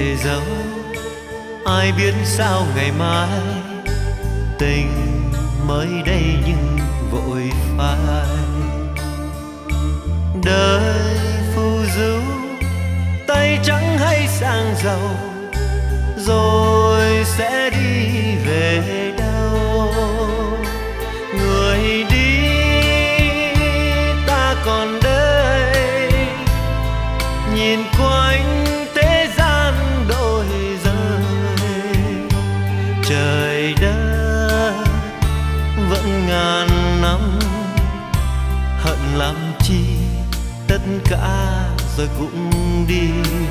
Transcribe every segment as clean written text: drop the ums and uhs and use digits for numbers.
để giấu. Ai biết sao ngày mai tình mới đây nhưng vội phai. Đời phù du tay trắng hay sang giàu, rồi sẽ đi về đâu. Người đi ta còn đây, nhìn quanh thế gian đổi rời. Trời đất vẫn ngàn năm, hận làm chi tất cả rồi cũng đi.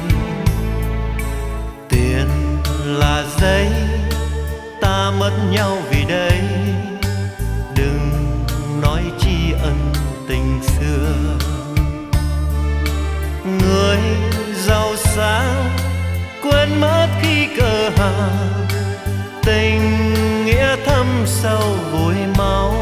Tiền là giấy, ta mất nhau vì đây. Đừng nói tri ân tình xưa. Người giàu sang quên mất khi cờ hàng, tình nghĩa thâm sâu vùi máu.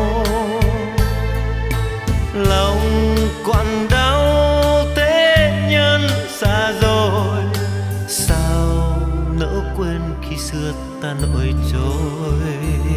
Lòng quặn đau thế nhân xa rồi, sao nỡ quên khi xưa ta nổi trôi.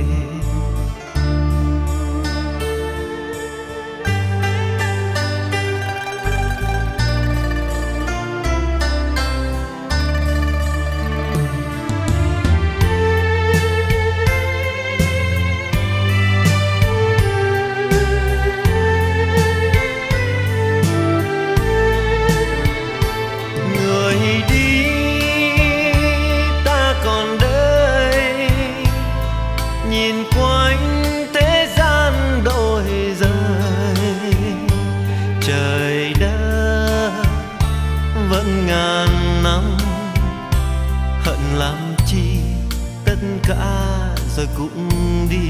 Rồi cũng đi.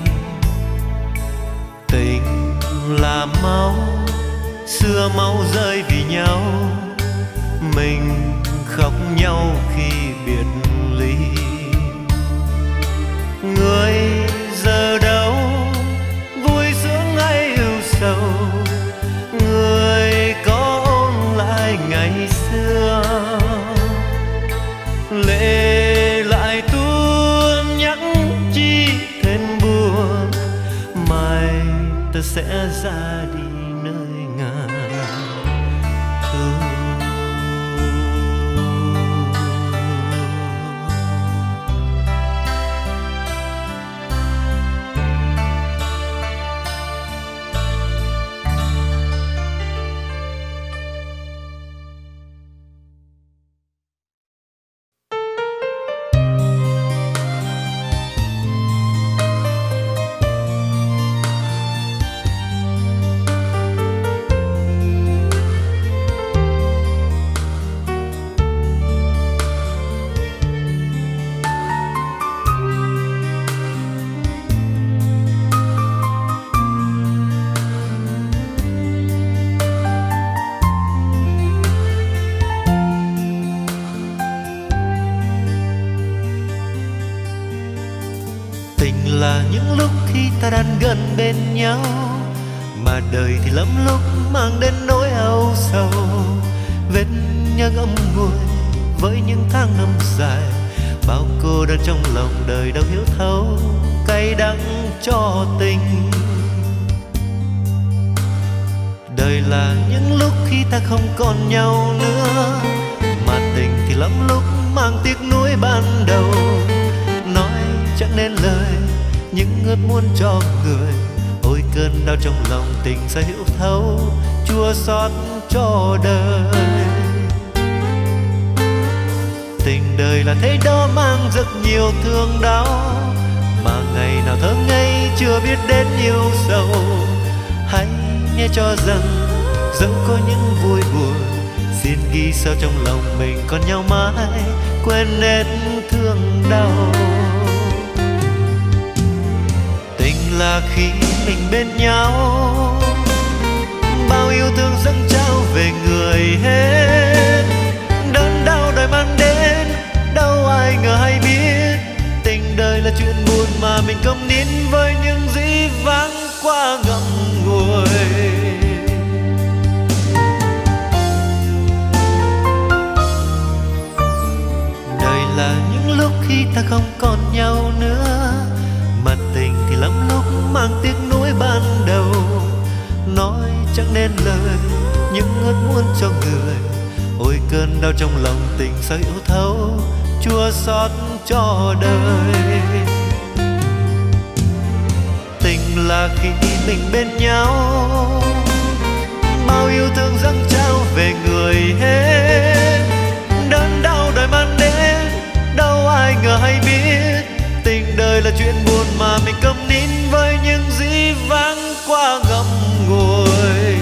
Tình là máu, xưa máu rơi vì nhau. Mình khóc nhau khi biệt ly. Người giờ đâu, vui sướng hay ưu sầu. Người có ôn lại ngày xưa, lệ lại tuôn nhắc chi thêm buồn. Mai ta sẽ ra đi nơi ngàn thu. Là những lúc khi ta đang gần bên nhau, mà đời thì lắm lúc mang đến nỗi âu sầu. Vết nhang âm nguôi với những tháng năm dài, bao cô đơn trong lòng đời đâu hiểu thấu cay đắng cho tình. Đời là những lúc khi ta không còn nhau nữa, mà tình thì lắm lúc mang tiếc nuối ban đầu. Nói chẳng nên lời những ước muốn cho người, ôi cơn đau trong lòng tình sẽ hiểu thấu, chua xót cho đời. Tình đời là thế đó mang rất nhiều thương đau, mà ngày nào thơ ngây chưa biết đến yêu sầu. Hãy nghe cho rằng dẫu có những vui buồn, xin ghi sâu trong lòng mình còn nhau mãi, quên hết thương đau. Tình là khi mình bên nhau, bao yêu thương dâng trao về người hết. Đớn đau đời mang đến, đâu ai ngờ hay biết. Tình đời là chuyện buồn mà mình câm nín với những dĩ vãng qua ngậm ngùi. khi ta không còn nhau nữa, mà tình thì lắm lúc mang tiếc nuối ban đầu. Nói chẳng nên lời những ước muốn cho người, ôi cơn đau trong lòng tình sao yếu thấu, chua xót cho đời. Tình là khi mình bên nhau, bao yêu thương dâng trao về người hết. Đớn đau đời mang đến, đâu ai ngờ hay biết. Tình đời là chuyện buồn mà mình câm nín với những dĩ vãng qua ngậm ngùi.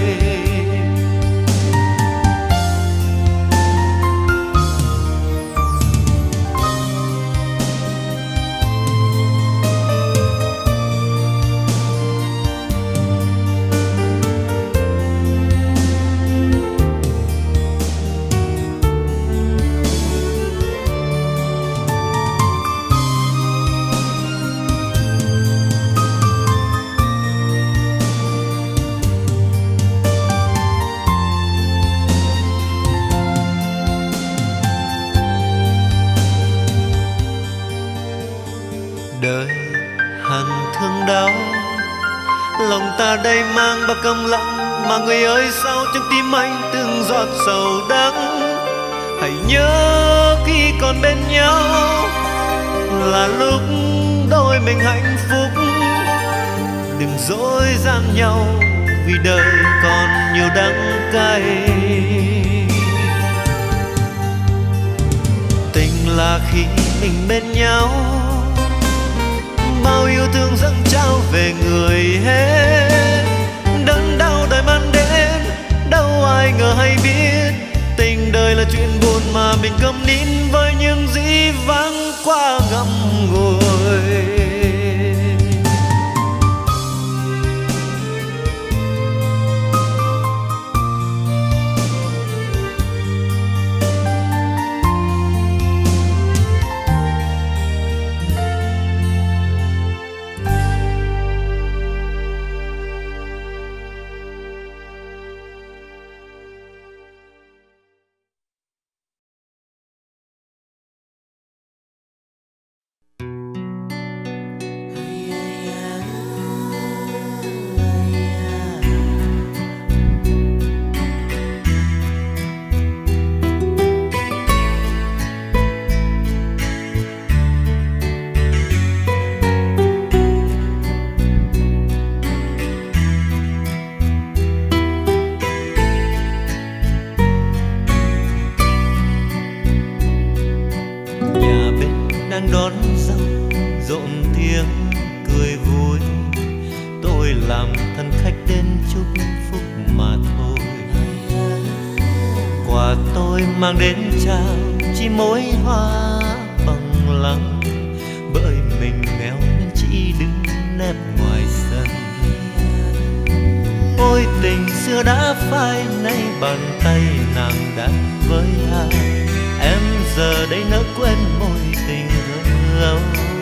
Đời hằn thương đau, lòng ta đây mang bao câm lặng, mà người ơi sao trong tim anh từng giọt sầu đắng. Hãy nhớ khi còn bên nhau là lúc đôi mình hạnh phúc. Đừng dối gian nhau vì đời còn nhiều đắng cay. Tình là khi mình bên nhau, bao yêu thương dâng trao về người hết. Đớn đau đời mang đến, đâu ai ngờ hay biết. Tình đời là chuyện buồn mà mình câm nín với những dĩ vãng qua ngậm ngùi. Đang đón dâu rộn tiếng cười vui, tôi làm thân khách đến chúc phúc mà thôi. Quà tôi mang đến trao chỉ mỗi hoa bằng lăng, bởi mình nghèo nên chỉ đứng nép ngoài sân. Ôi tình xưa đã phai, nay bàn tay nàng đã với ai. Em giờ đây nỡ quên môi tình thơ.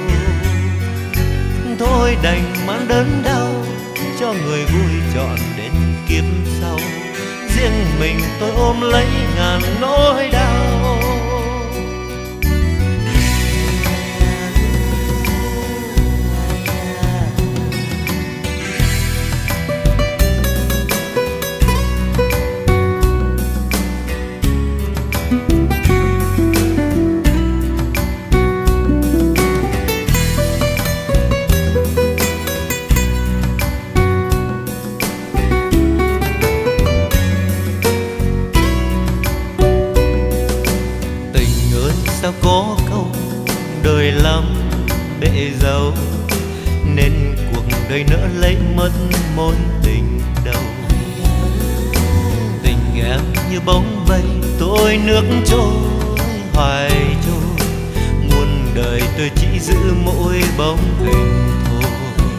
Thôi đành mang đớn đau cho người vui chọn đến kiếp sau. Riêng mình tôi ôm lấy ngàn nỗi đau. Sao có câu đời lắm bể dâu, nên cuộc đời nỡ lấy mất mối tình đầu. Tình em như bóng bay tôi nước trôi hoài trôi, muôn đời tôi chỉ giữ mỗi bóng hình thôi.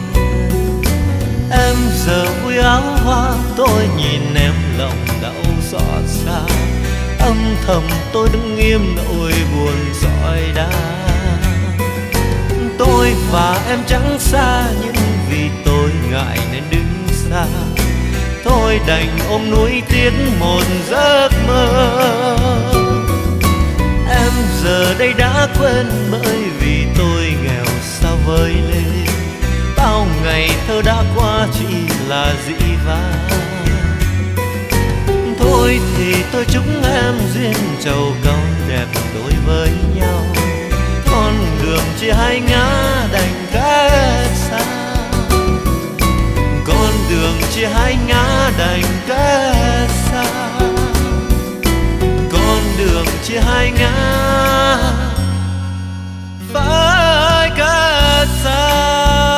Em giờ vui áo hoa, tôi nhìn em lòng đau xót xa. Âm thầm tôi đứng nghiêm nỗi buồn dõi đá. Tôi và em chẳng xa, nhưng vì tôi ngại nên đứng xa. Tôi đành ôm nuối tiếc một giấc mơ. Em giờ giờ đây đã quên bởi vì tôi nghèo sao với lên. Bao ngày thơ đã qua chỉ là dĩ vãng. Thôi thì tôi chúc em duyên trầu câu đẹp đôi với nhau. Con đường chia hai ngã đành cách xa. Con đường chia hai ngã đành cách xa. Con đường chia hai ngã phải cách xa.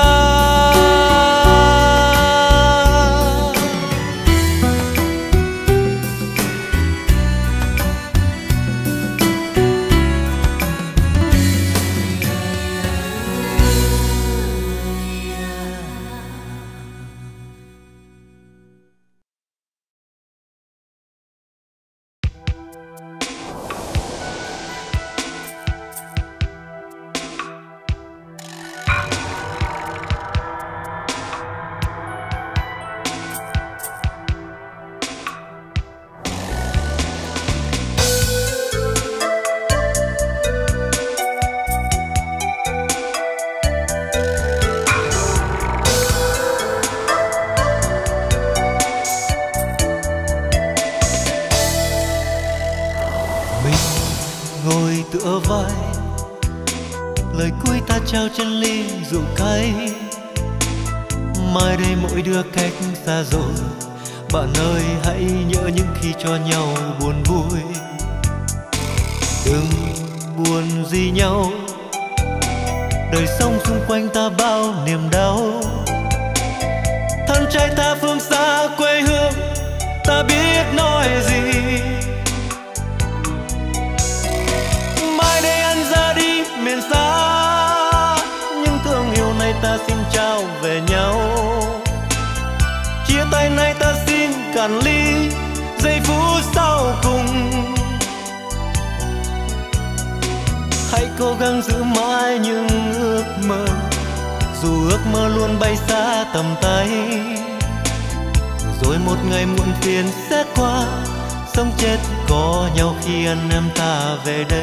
Tựa vai lời cuối ta trao trên ly rượu cay. Mai đây mỗi đứa cách xa rồi. Bạn ơi hãy nhớ những khi cho nhau buồn vui. Đừng buồn gì nhau. Đời sống xung quanh ta bao niềm đau. Thân trai ta phương xa quê hương, ta biết nói gì. Miền xa những thương yêu này ta xin trao về nhau. Chia tay này ta xin cạn ly giây phút sau cùng. Hãy cố gắng giữ mãi những ước mơ, dù ước mơ luôn bay xa tầm tay. Rồi một ngày muộn phiền sẽ qua, sống chết có nhau khi anh em ta về đây.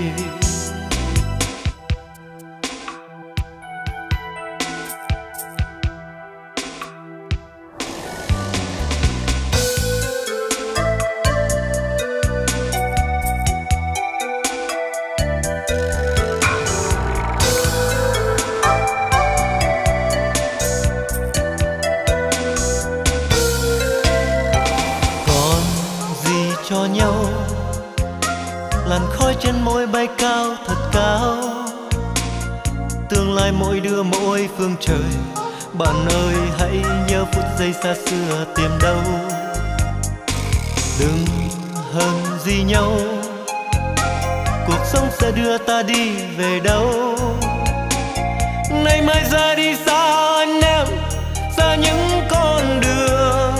Cho nhau làn khói trên môi bay cao thật cao. Tương lai mỗi đứa mỗi phương trời. Bạn ơi hãy nhớ phút giây xa xưa tìm đâu. Đừng hờn gì nhau. Cuộc sống sẽ đưa ta đi về đâu. Nay mai ra đi xa anh em, xa những con đường.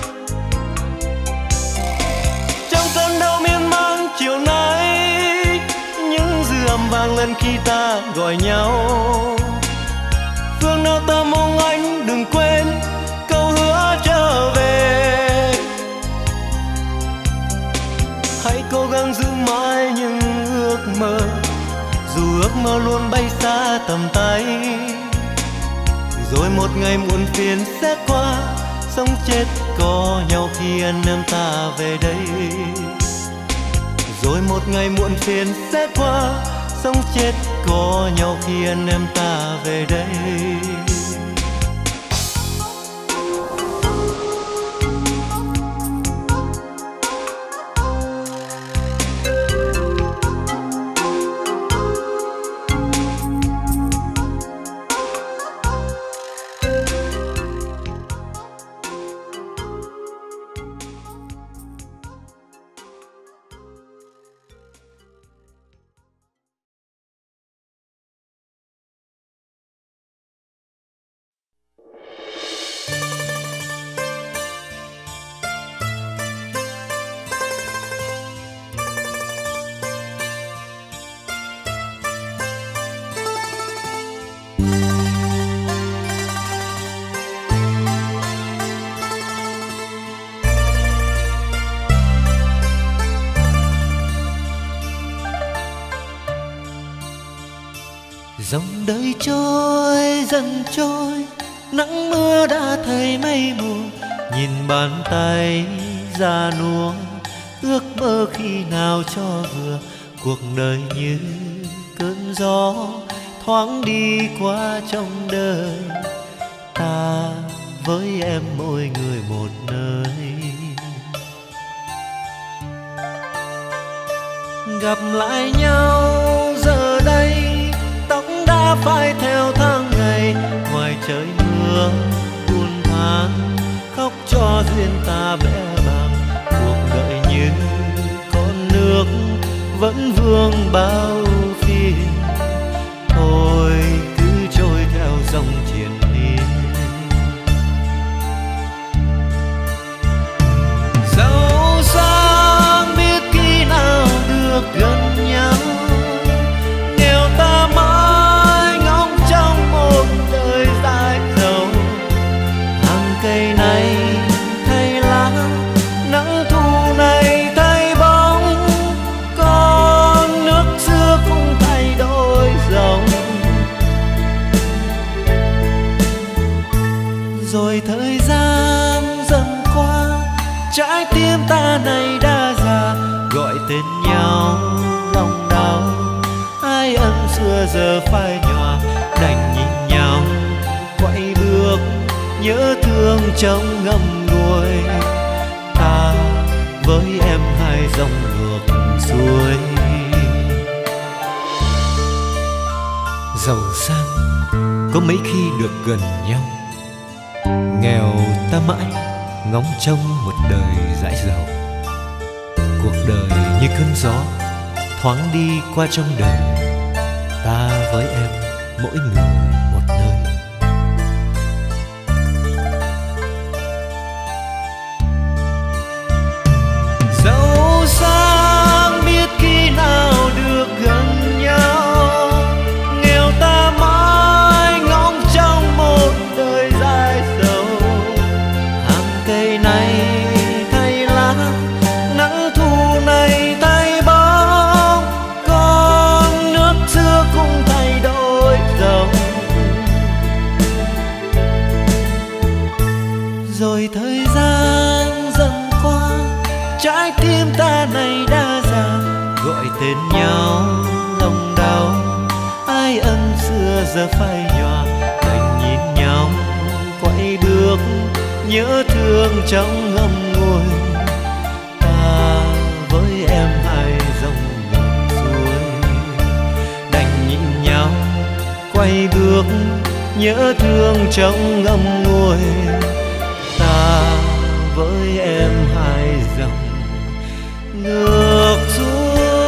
Chiều nay những dư âm vang lên khi ta gọi nhau. Phương nào ta mong anh đừng quên câu hứa trở về. Hãy cố gắng giữ mãi những ước mơ, dù ước mơ luôn bay xa tầm tay. Rồi một ngày muộn phiền sẽ qua, sống chết có nhau khi anh em ta về đây. Rồi một ngày muộn phiền sẽ qua, sống chết có nhau khi anh em ta về đây. Dòng đời trôi dần trôi, nắng mưa đã thay mây mù. Nhìn bàn tay già nua, ước mơ khi nào cho vừa. Cuộc đời như cơn gió thoáng đi qua trong đời. Ta với em mỗi người một nơi. Gặp lại nhau giờ đây, tóc đã phai theo tháng ngày. Ngoài trời mưa buồn than, khóc cho duyên ta bẽ bàng. Cuộc đời như con nước vẫn vương bao phiền. Thôi cứ trôi theo dòng triền miên. Dẫu sáng biết khi nào được gần nhau, nghèo ta mãi ngóng trong một đời dài dầu. Hàng cây này thay lá, nắng thu này thay bóng. Con nước xưa cũng thay đổi dòng. Rồi thời gian dần qua, trái tim ta này đã già. Gọi tên nhau lòng đau, ai ân xưa giờ phai nhòa. Đành nhìn nhau quay bước, nhớ thương trong ngậm ngùi. Ta với em hai dòng ngược xuôi. Giàu sang có mấy khi được gần nhau, nghèo ta mãi ngóng trông một đời dãi dầu. Cuộc đời như cơn gió thoáng đi qua trong đời. Ta với em mỗi người một nơi. Dẫu sáng biết khi nào được gần nhau, nghèo ta mãi ngóng trong một đời dài dầu. Hàng cây này thay lá, nắng thu này thay bóng. Con nước xưa cũng thay đổi dòng. Rồi thời gian dần qua, trái tim ta này đã già. Gọi tên nhau lòng đau, ai ân xưa giờ phai nhòa. Đành nhìn nhau quay bước, nhớ thương trong ngậm ngùi. Ta với em hai dòng ngược xuôi. Đành nhìn nhau quay bước, nhớ thương trong ngậm ngùi. Ta với em hai dòng ngược xuôi.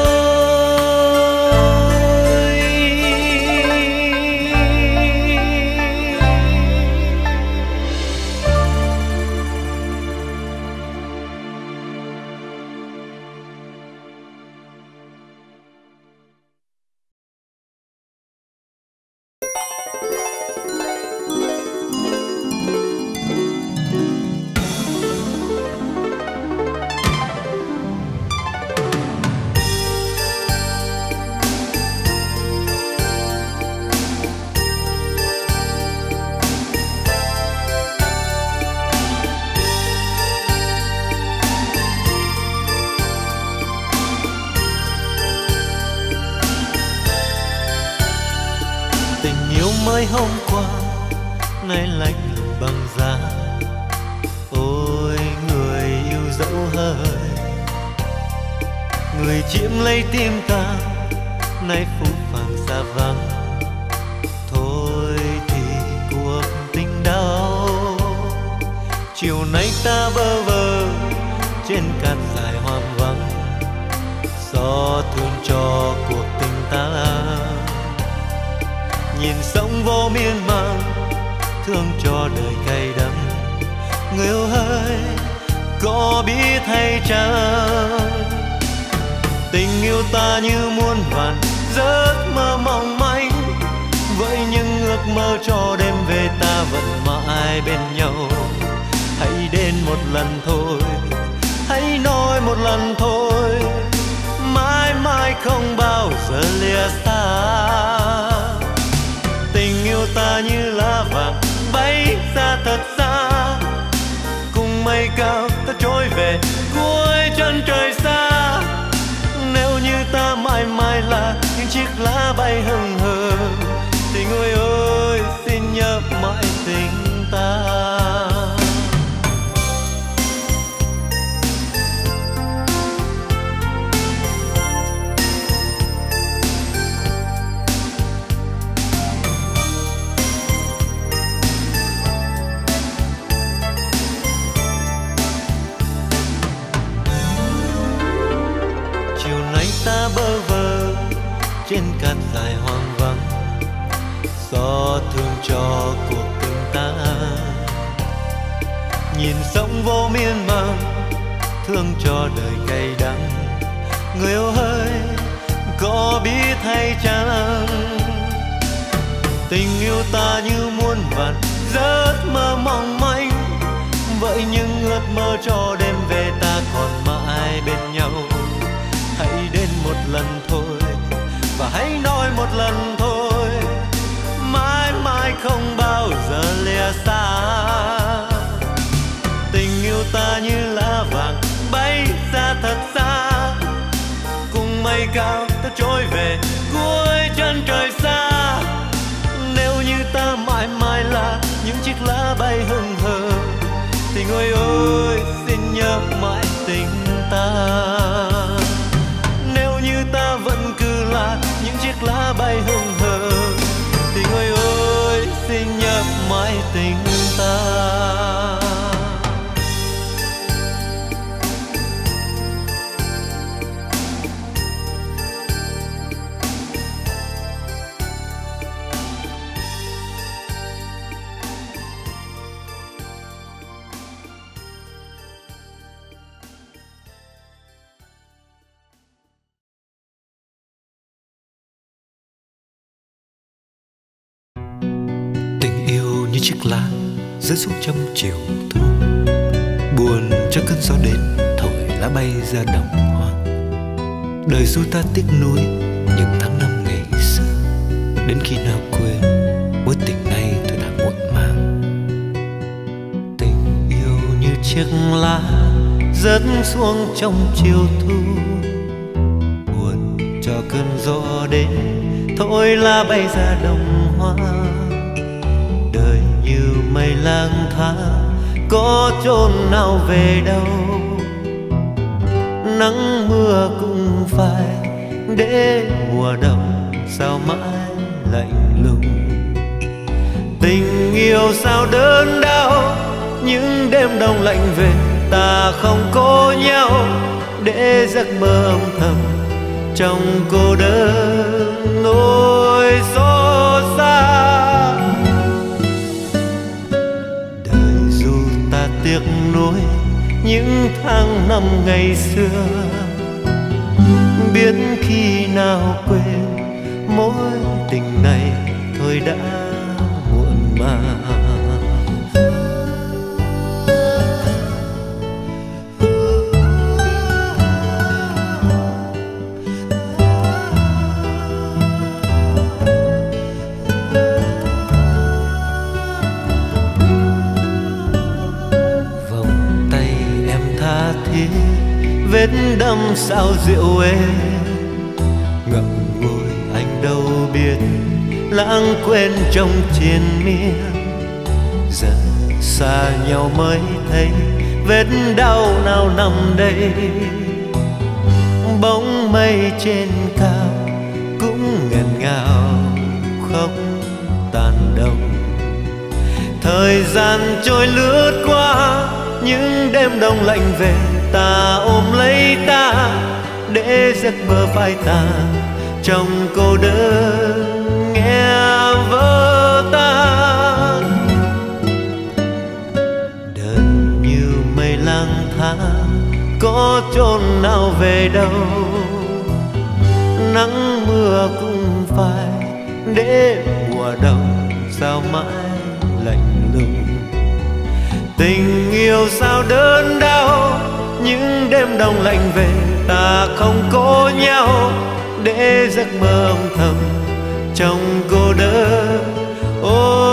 Mới hôm qua nay lạnh lùng băng giá. Ôi người yêu dẫu hơi, người chiếm lấy tim ta nay phũ phàng xa vắng. Thôi thì cuộc tình đau, chiều nay ta bơ vơ trên cát dài hoang vắng. Gió thương cho cuộc tình ta, nhìn sông vô miên man, thương cho đời cay đắng. Người yêu ơi, có biết hay chăng, tình yêu ta như muôn vàn giấc mơ mong manh. Với những ước mơ cho đêm về ta vẫn mãi bên nhau. Hãy đến một lần thôi, hãy nói một lần thôi, mãi mãi không bao giờ lìa xa. ta như lá vàng bay ra thật xa, cùng mây cao ta trôi về cuối chân trời xa. Nếu như ta mãi mãi là những chiếc lá bay hừng hờ, thì người ơi xin nhớ mãi tình ta. Ta bơ vơ trên cát dài hoang vắng, gió thương cho cuộc tình ta. Nhìn sông vô miên man, thương cho đời cay đắng. Người yêu ơi, có biết hay chăng, tình yêu ta như muôn vàn giấc mơ mong manh. Vậy nhưng ước mơ cho đêm về ta còn mãi bên nhau. Hãy đến một lần thôi và hãy nói một lần thôi, mãi mãi không bao giờ lìa xa. Tình yêu ta như lá vàng bay ra thật xa, cùng mây cao ta trôi về cuối chân trời xa. Nếu như ta mãi mãi là những chiếc lá bay hừng hờ, thì người ơi xin nhớ mãi tình ta. Ta vẫn cứ là những chiếc lá bay hừng hờ, thì người ơi xin nhớ mãi tình ta. Chiếc lá rơi xuống trong chiều thu, buồn cho cơn gió đến thổi lá bay ra đồng hoang. Đời du ta tiếc nuối những tháng năm ngày xưa, đến khi nào quên mối tình này thôi đã muộn màng. Tình yêu như chiếc lá rớt xuống trong chiều thu, buồn cho cơn gió đến thổi lá bay ra đồng hoang. Như mây lang thang có chốn nào về đâu, nắng mưa cũng phải để mùa đông sao mãi lạnh lùng. Tình yêu sao đớn đau, những đêm đông lạnh về ta không có nhau, để giấc mơ âm thầm trong cô đơn nỗi xót xa. Tiếc nuối những tháng năm ngày xưa, biết khi nào quên mối tình này thôi đã muộn màng. Vết đâm sao rượu êm, ngậm ngùi anh đâu biết lãng quên trong triền miên. Giờ xa nhau mới thấy vết đau nào nằm đây, bóng mây trên cao cũng nghẹn ngào khóc tàn đông. Thời gian trôi lướt qua, những đêm đông lạnh về ta ôm lấy ta, để giấc mơ phai tàn trong cô đơn nghe vỡ tan. Đời như mây lang thang có chốn nào về đâu, nắng mưa cũng phải để mùa đông sao mãi lạnh lùng. Tình yêu sao đớn đau, những đêm đông lạnh về ta không có nhau, để giấc mơ âm thầm trong cô đơn.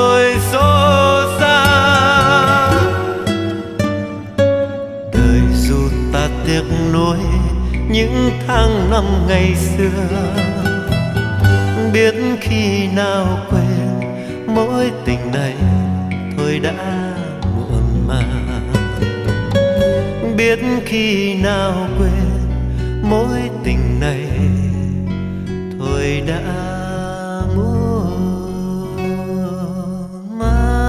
và tiếc nuối những tháng năm ngày xưa. Biết khi nào quên mối tình này thôi đã muộn màng. Biết khi nào quên mối tình này thôi đã muộn màng.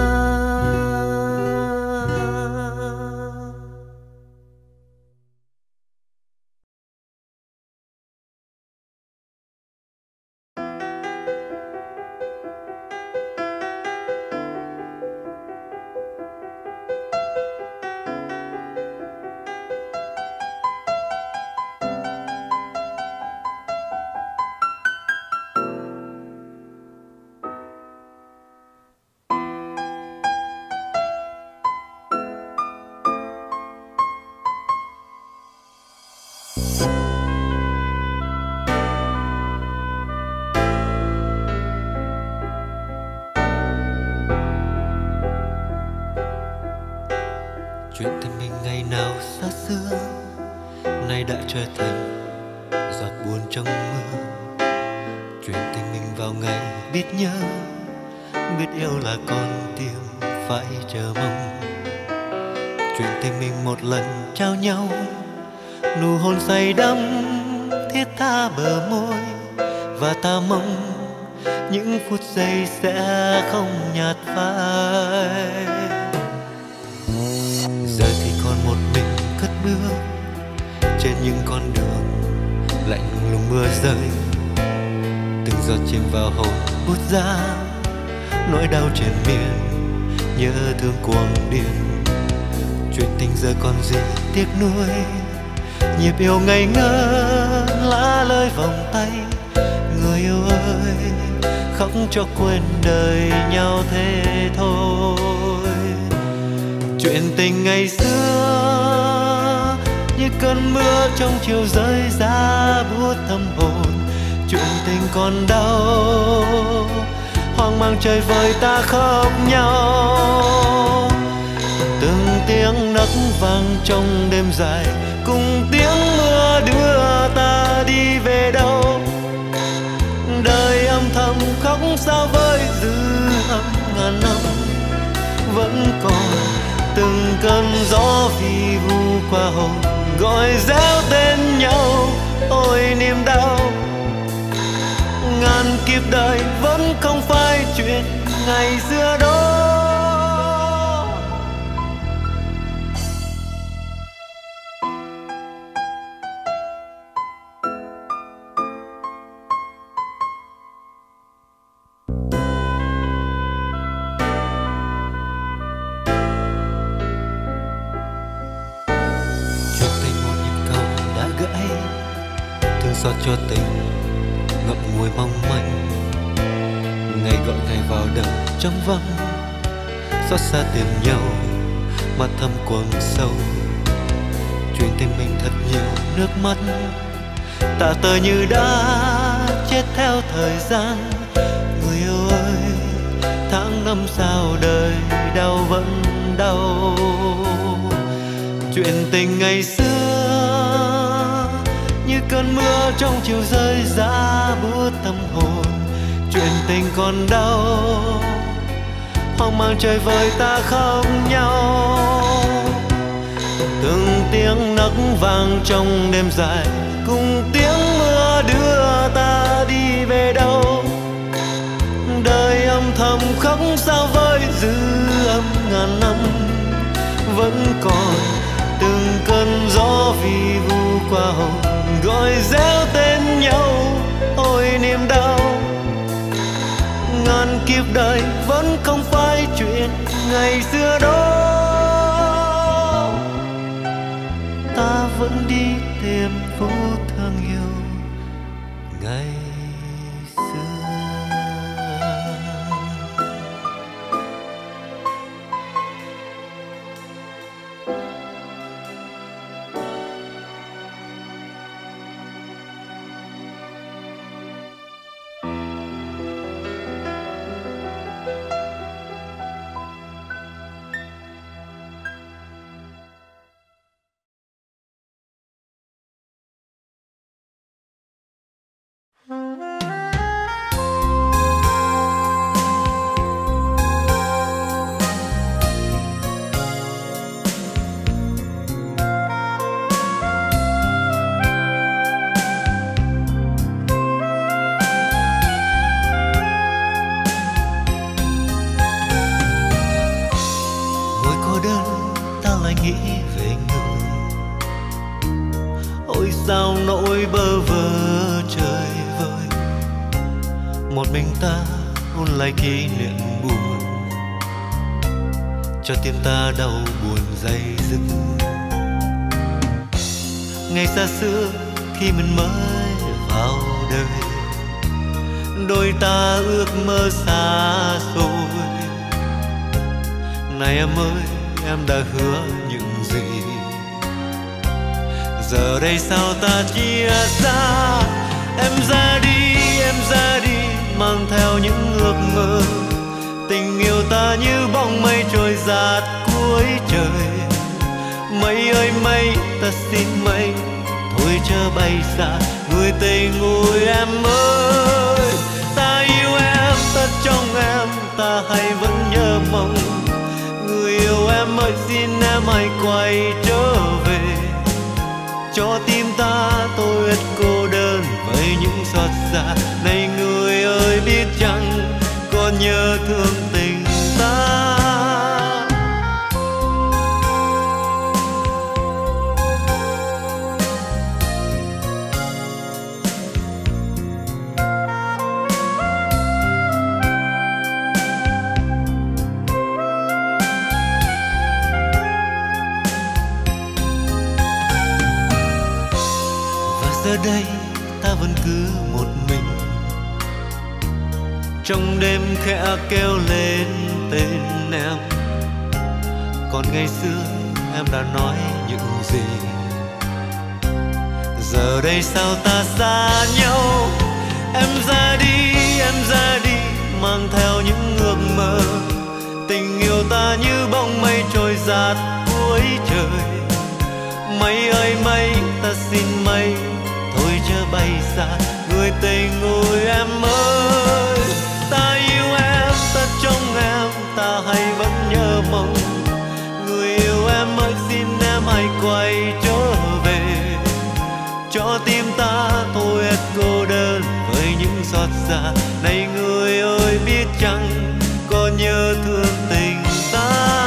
Chuyện tình mình ngày nào xa xưa nay đã trở thành giọt buồn trong mưa. Chuyện tình mình vào ngày biết nhớ, biết yêu là con tim phải chờ mong. Chuyện tình mình một lần trao nhau, nụ hôn say đắm thiết tha bờ môi. Và ta mong những phút giây sẽ không nhạt phai. Giờ thì còn một mình cất bước trên những con đường lạnh lùng mưa rơi. Từng giọt chìm vào hồn bút ra nỗi đau triền miên, nhớ thương cuồng điên. Chuyện tình giờ còn gì tiếc nuối, nhịp yêu ngây ngơ lá lơi vòng tay. Người yêu ơi, khóc cho quên đời nhau thế thôi. Chuyện tình ngày xưa như cơn mưa trong chiều rơi giá buốt tâm hồn. Chuyện tình còn đau, hoang mang trời vơi ta khóc nhau. Từng tiếng nấc vang trong đêm dài, cùng tiếng mưa đưa ta đi về đâu. Đời âm thầm khóc sao với dư âm ngàn năm. Vẫn còn từng cơn gió vi vu qua hồn, gọi réo tên nhau ôi niềm đau. Ngàn kiếp đời vẫn không phải chuyện ngày xưa đó. Xót cho tình ngậm ngùi mong manh, ngày gọi ngày vào đầu trong vắng. Xót xa tìm nhau mà thầm cuồng sâu. Chuyện tình mình thật nhiều nước mắt, tạ tơi như đã chết theo thời gian. Người yêu ơi, tháng năm sao đời đau vẫn đau. Chuyện tình ngày xưa như cơn mưa trong chiều rơi giá buốt tâm hồn. Chuyện tình còn đau, hoang mang trời vơi ta khóc nhau. Từng tiếng nấc vang trong đêm dài, cùng tiếng mưa đưa ta đi về đâu. Đời âm thầm khóc sao với dư âm ngàn năm. Vẫn còn từng cơn gió vi vu qua hồn, gọi réo tên nhau ôi niềm đau. Ngàn kiếp đời vẫn không phải chuyện ngày xưa đó. Ta vẫn đi tìm phố thương yêu ngày về người. Ôi sao nỗi bơ vơ trời vơi, một mình ta ôn lại kỷ niệm buồn, cho tim ta đau buồn dây dứt. Ngày xa xưa khi mình mới vào đời, đôi ta ước mơ xa xôi. Này em ơi, em đã hứa những gì? Giờ đây sao ta chia xa? Em ra đi, mang theo những ước mơ. Tình yêu ta như bóng mây trôi dạt cuối trời. Mây ơi mây, ta xin mây, thôi chớ bay xa người tình ôi em ơi. Ta yêu em, ta trong em, ta hay vẫn nhớ mong. Người yêu em ơi, xin em hãy quay trở về, cho tim ta tôi ít cô đơn với những xót xa. Này người ơi, biết chăng còn nhớ thương tình ta. Giờ đây ta vẫn cứ một mình, trong đêm khẽ kêu lên tên em. Còn ngày xưa em đã nói những gì? Giờ đây sao ta xa nhau? Em ra đi, mang theo những ước mơ. Tình yêu ta như bóng mây trôi dạt cuối trời. Mây ơi mây, ta xin mây, thôi chớ bay xa người tình ôi em ơi. Ta yêu em, ta trong em, ta hay vẫn nhớ mong. Người yêu em ơi, xin em hãy quay trở về, cho tim ta thôi hết cô đơn với những xót xa. Này người ơi, biết chăng còn nhớ thương tình ta.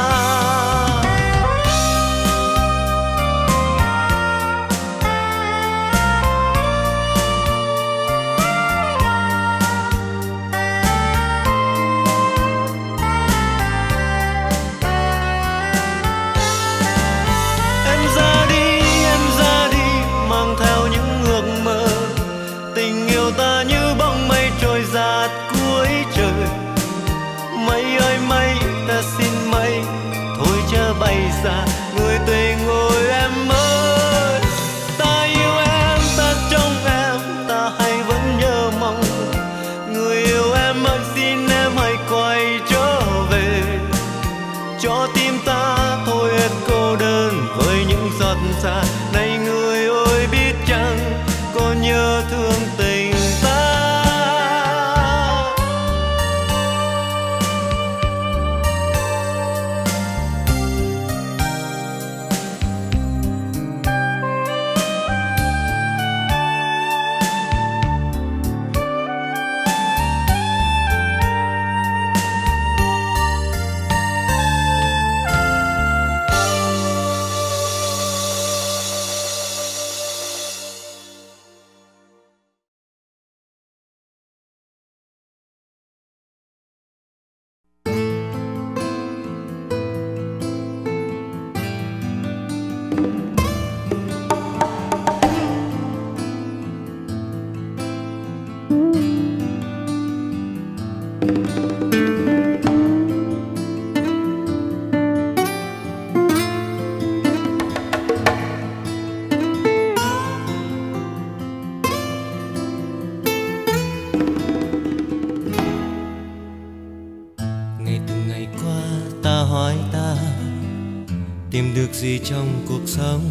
Ta như bóng mây trôi dạt cuối trời. Mây ơi mây, ta xin mây, thôi chớ bay xa người tình ôi em ơi. Ta yêu em, ta trong em, ta hay vẫn nhớ mong. Người yêu em ơi, xin em hãy quay trở về, cho tim ta thôi hết cô đơn với những giọt xa. Này người ơi, biết chăng còn nhớ thương tình ta. Tìm được gì trong cuộc sống,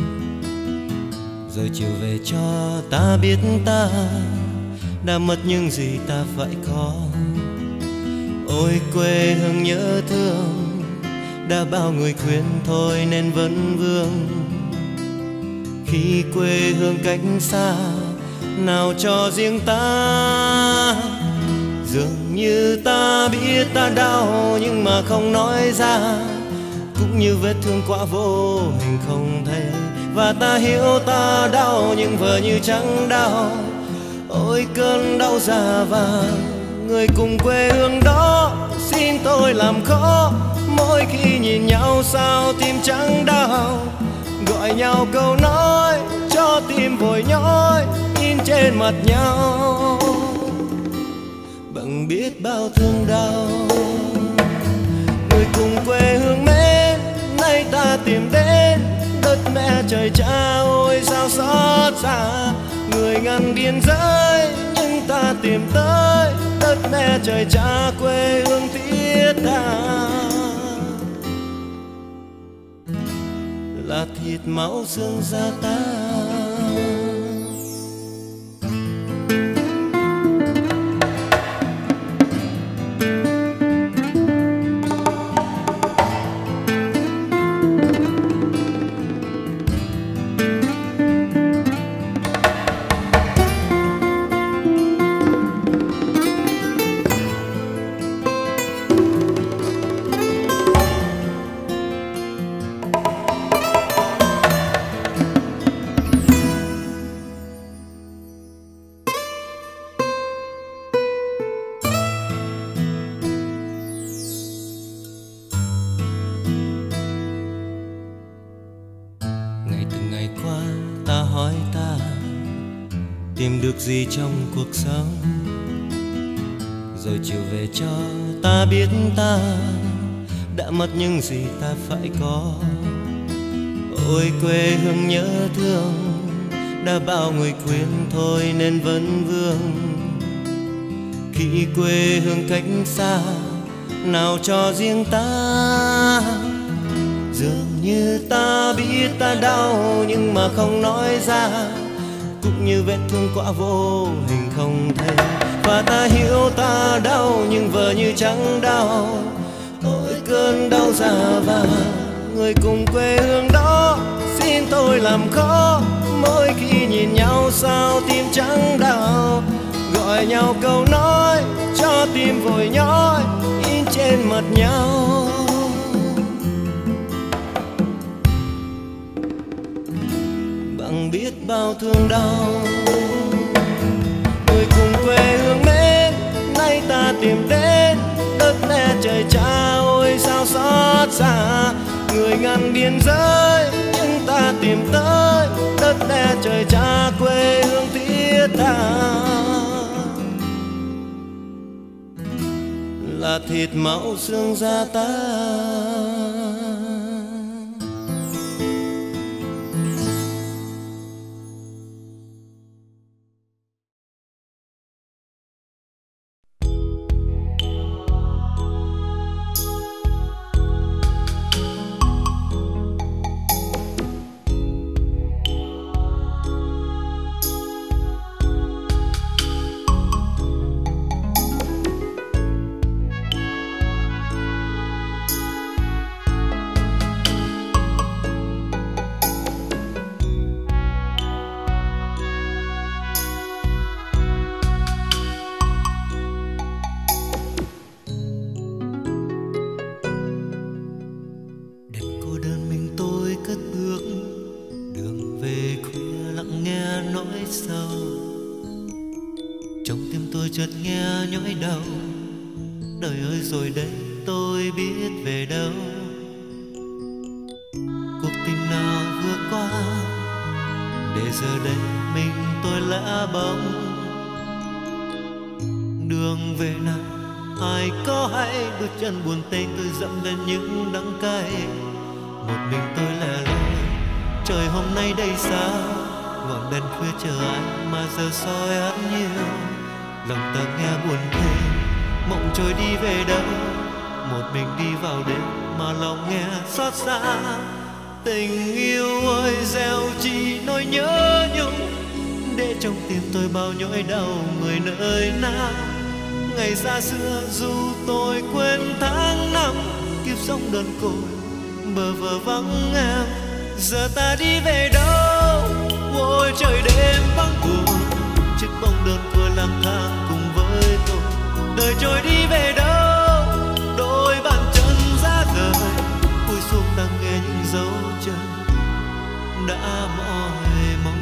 rồi chiều về cho ta biết ta đã mất những gì ta phải có. Ôi quê hương nhớ thương, đã bao người khuyên thôi nên vẫn vương. Khi quê hương cách xa, nào cho riêng ta. Dường như ta biết ta đau nhưng mà không nói ra, cũng cũng như vết thương quá vô hình không thấy. Và ta hiểu ta đau nhưng vờ như chẳng đau. Ôi cơn đau già vàng, người cùng quê hương đó xin tôi làm khó. Mỗi khi nhìn nhau sao tim chẳng đau, gọi nhau câu nói cho tim vội nhói in trên mặt nhau bằng biết bao thương đau. Người cùng quê hương mến, nay ta tìm đến đất mẹ trời cha. Ôi sao xót xa, người ngàn biên giới nhưng ta tìm tới đất mẹ trời cha, quê hương thiết tha. Là thịt máu xương da ta. Tìm được gì trong cuộc sống, rồi chiều về cho ta biết ta đã mất những gì ta phải có. Ôi quê hương nhớ thương, đã bao người khuyên thôi nên vẫn vương. Khi quê hương cách xa, nào cho riêng ta. Dường như ta biết ta đau nhưng mà không nói ra, cũng như vết thương quá vô hình không thấy. Và ta hiểu ta đau nhưng vờ như chẳng đau. Ôi cơn đau già vàng, người cùng quê hương đó xin tôi làm khó. Mỗi khi nhìn nhau sao tim chẳng đau, gọi nhau câu nói cho tim vội nhói in trên mặt nhau bằng biết bao thương đau. Người cùng quê hương mến, nay ta tìm đến đất mẹ trời cha. Ôi sao xót xa, người ngàn biên giới nhưng ta tìm tới đất mẹ trời cha, quê hương thiết tha. Là thịt máu xương da ta. chợt nghe nhói đau. Đời ơi rồi đây tôi biết về đâu. Cuộc tình nào vừa qua để giờ đây mình tôi lã bóng. Đường về nào ai có hay, đôi chân buồn tênh tôi dẫm lên những đắng cay. Một mình tôi lẻ loi, trời hôm nay đây sao, ngọn đèn khuya chờ ai mà giờ soi át nhiều. Lòng ta nghe buồn thê, mộng trôi đi về đâu. Một mình đi vào đêm mà lòng nghe xót xa. Tình yêu ơi gieo chỉ nỗi nhớ nhung, để trong tim tôi bao nhói đau người nơi nào. Ngày xa xưa dù tôi quên tháng năm, kiếp sống đơn côi bờ vờ vắng em. Giờ ta đi về đâu, ôi trời đêm vắng buồn, chiếc bóng đơn côi lang thang cùng với tôi. Đời trôi đi về đâu, đôi bàn chân ra rời, cúi xuống đang đã mỏi mòn.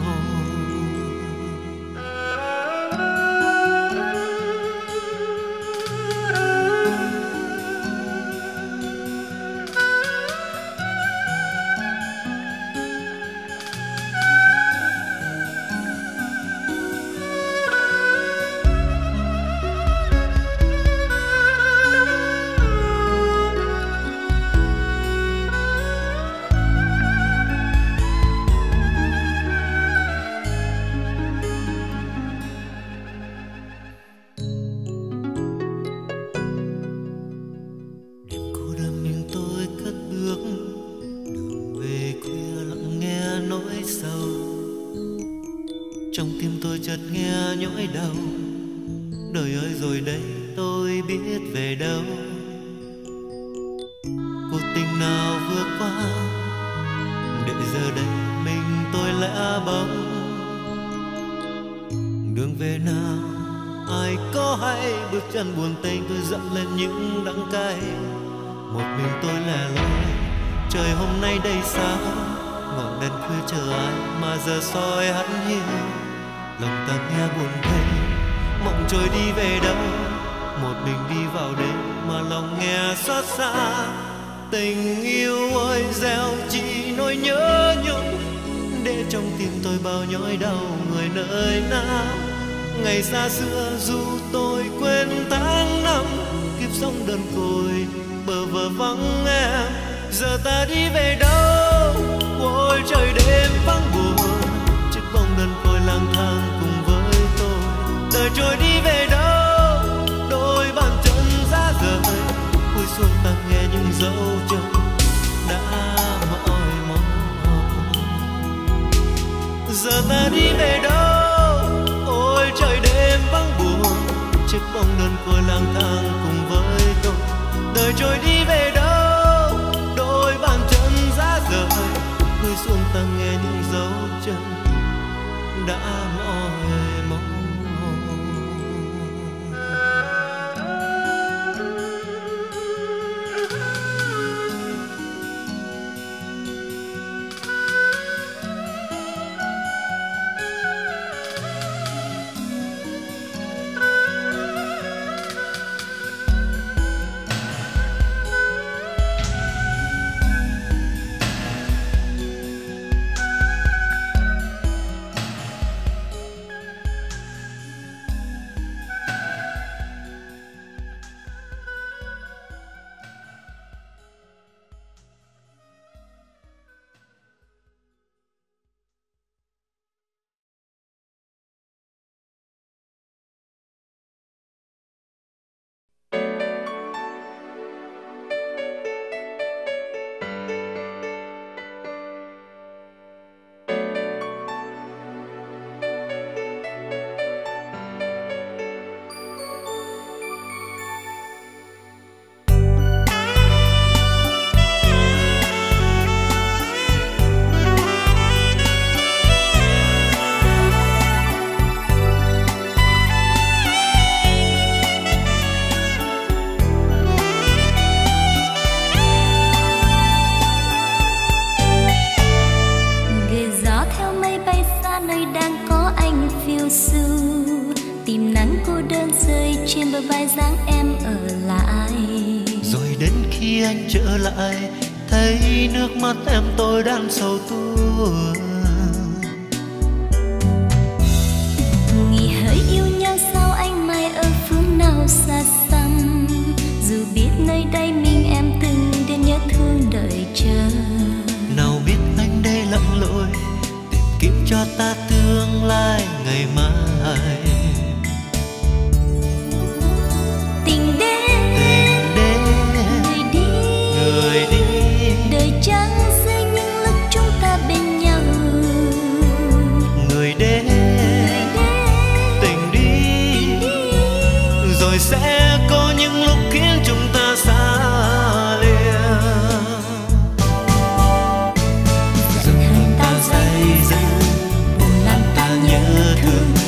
Trong tim tôi chợt nghe nhói đau. Đời ơi rồi đây tôi biết về đâu. Cuộc tình nào vừa qua để giờ đây mình tôi lẽ bóng. Đường về nào ai có hay, bước chân buồn tênh tôi dẫm lên những đắng cay. Một mình tôi lẻ loi, trời hôm nay đầy sao. Ngọn đèn khuya chờ ai mà giờ soi hắt hiu. Lòng ta nghe buồn thê, mộng trôi đi về đâu. Một mình đi vào đêm mà lòng nghe xót xa. Tình yêu ơi gieo chỉ nỗi nhớ nhung, để trong tim tôi bao nhói đau người nơi nào. Ngày xa xưa dù tôi quên tháng năm, kiếp sống đơn côi bờ vờ vắng em. Giờ ta đi về đâu? Ôi trời đêm vắng buồn, chiếc bóng đơn côi lang thang cùng với tôi. Đời trôi đi về đâu? Đôi bàn chân giá rời, cúi xuống ta nghe những dấu chân đã mỏi mòn. Giờ ta đi về đâu? Ôi trời đêm vắng buồn, chiếc bóng đơn côi lang thang cùng với tôi. Đời trôi đi về đâu? Đôi bàn chân giá rời, cúi xuống ta nghe những dấu chân đã mỏi mòn. Tìm nắng cô đơn rơi trên bờ vai dáng em ở lại. Rồi đến khi anh trở lại, thấy nước mắt em tôi đang sầu tuôn. Nghĩ hỡi yêu nhau sao anh mai ở phương nào xa xăm. Dù biết nơi đây mình em từng đến nhớ thương đợi chờ. Nào biết anh đây lặn lội tìm kiếm cho ta tương lai ngày mai. Tình đến người đi đời trắng rơi những lúc chúng ta bên nhau. Người đến tình đi rồi sẽ có những lúc khiến chúng ta xa lìa. Giận hờn ta dây dứt, buồn làm ta nhớ thương.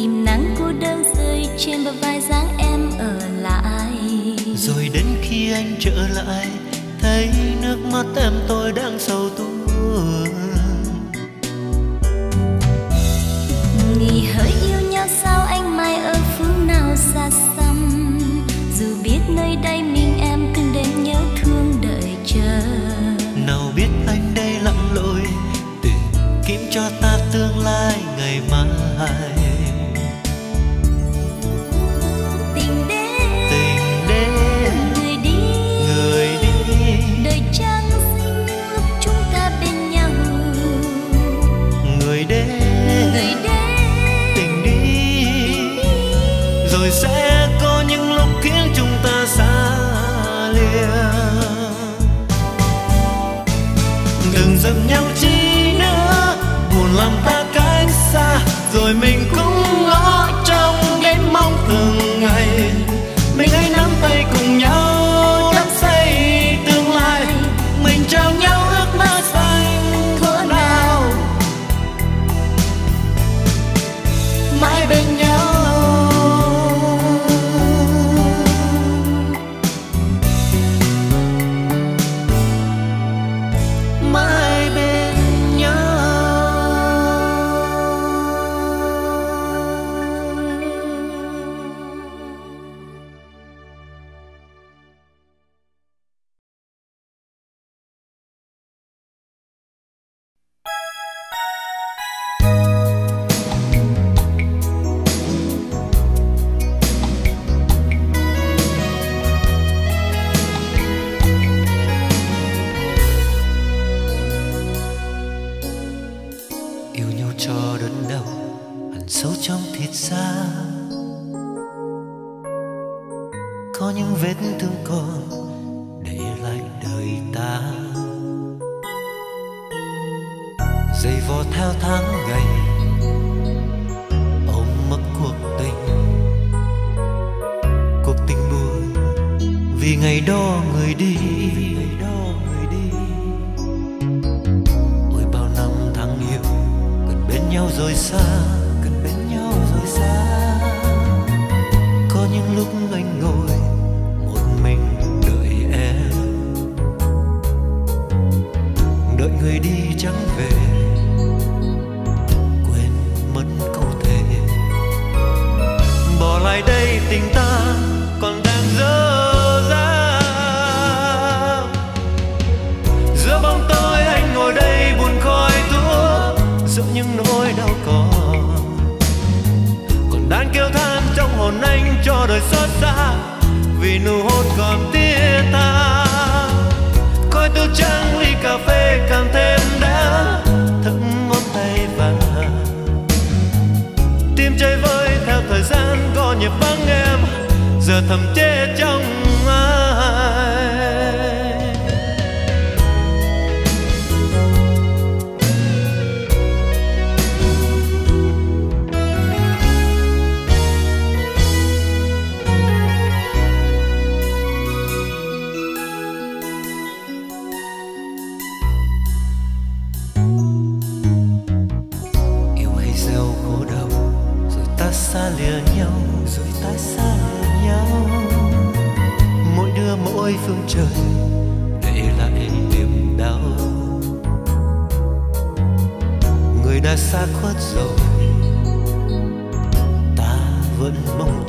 tìm nắng cô đơn rơi trên bờ vai dáng em ở lại. Rồi đến khi anh trở lại, thấy nước mắt em tôi đang sầu tuôn. Nghỉ hỡi yêu nhau sao anh mai ở phương nào xa xăm, dù biết nơi đây mình em từng đêm nhớ thương đợi chờ. Nào biết anh đây lặn lội tìm kiếm cho ta tương lai ngày mai. Tình đến người đi đời chẳng xinh lúc chúng ta bên nhau. Người đến tình đi rồi sẽ có những lúc khiến chúng ta xa lìa. Đừng giận nhau chi nữa, buồn làm ta cách xa, rồi mình cũng ngó trong đêm mong từng ngày. Mình hãy nắm tay cùng nhau đắp xây tương lai, mình trao nhau ước mơ xanh thuở nào mãi bên nhau. Mãi bên nhau. Yêu nhau cho đớn đau hằn sâu trong thịt da, có những vết thương còn để lại đời ta. Dày vò theo tháng ngày ôm mất cuộc tình buồn vì ngày đó người đi. Ôi bao năm tháng yêu gần bên nhau rồi xa, có những lúc anh ngồi một mình đợi em, đợi người đi chẳng về, quên mất câu thề. Bỏ lại đây tình ta còn đang dở dang, giữa bóng tối anh ngồi đây buồn khói thuốc, giữa những nỗi đau còn đang kêu than trong hồn anh cho đời xót xa, vì nụ hôn còn tiếc tha. Khói thuốc trắng ly cà phê càng thêm đã thấm ngón tay vàng, tim chơi vơi theo thời gian có nhịp vắng em, giờ thầm chết trong ai. Xa lìa nhau, mỗi đứa mỗi phương trời để lại niềm đau. Người đã xa khuất rồi, ta vẫn mong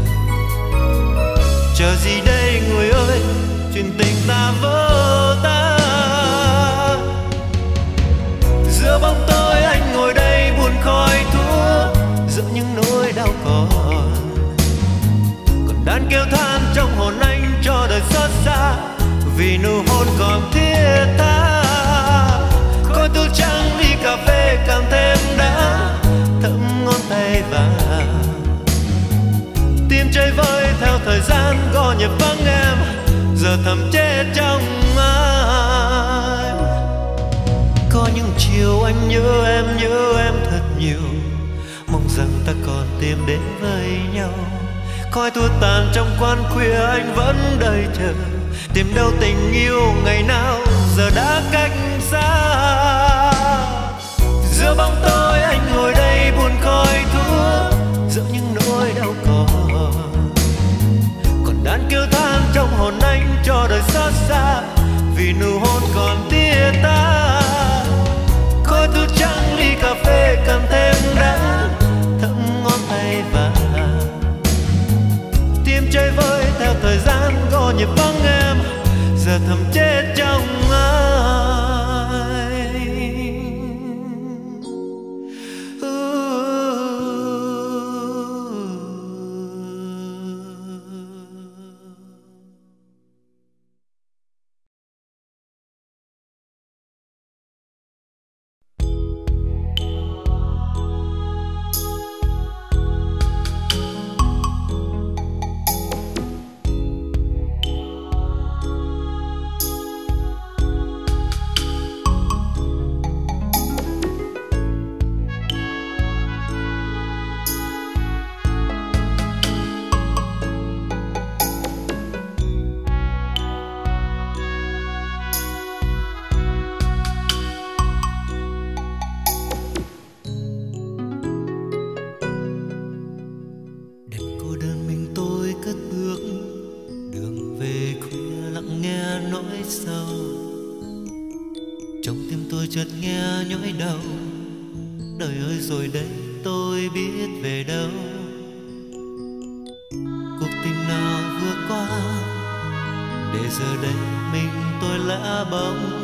chờ gì đây người ơi, chuyện tình ta vỡ tan. Giữa bóng tối anh ngồi đây buồn khói thuốc, giữa những nỗi đau còn đang kêu than trong hồn anh cho đời xót xa, vì nụ hôn còn thiết tha. Khói thuốc trắng ly cà phê càng thêm đã thấm ngón tay vàng, tim chơi vơi theo thời gian gõ nhịp vắng em, giờ thầm chết trong anh. Có những chiều anh nhớ em thật nhiều, mong rằng ta còn tìm đến với nhau. Khói thuốc tàn trong quán khuya anh vẫn đợi chờ, tìm đâu tình yêu ngày nào giờ đã cách xa. Giữa bóng tối anh ngồi đây buồn khói thuốc, sầu. Trong tim tôi chợt nghe nhói đau, đời ơi rồi đây tôi biết về đâu. Cuộc tình nào vừa qua, để giờ đây mình tôi lã bóng.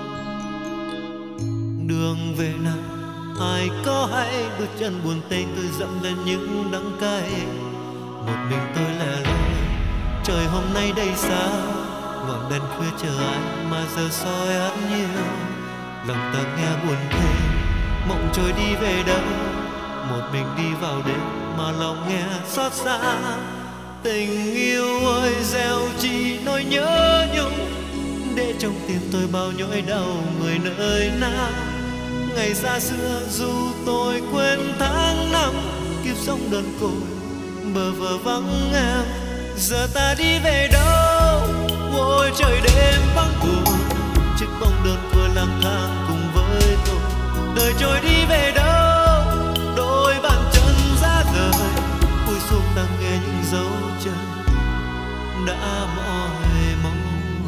Đường về nào ai có hay, bước chân buồn tênh tôi dẫm lên những đắng cay. Một mình tôi lẻ loi, trời hôm nay đây sao, ngọn đèn khuya chờ ai mà giờ soi hắt nhiều. Lòng ta nghe buồn thê, mộng trôi đi về đâu, một mình đi vào đêm mà lòng nghe xót xa. Tình yêu ơi gieo chỉ nỗi nhớ nhung, để trong tim tôi bao nhói đau người nơi nào. Ngày xa xưa dù tôi quên tháng năm, kiếp sống đơn côi bờ vờ vắng em. Giờ ta đi về đâu, ôi trời đêm vắng buồn, chiếc bóng đơn côi lang thang cùng với tôi. Đời trôi đi về đâu, đôi bàn chân ra rời, cúi xuống ta nghe những dấu chân đã mỏi mong.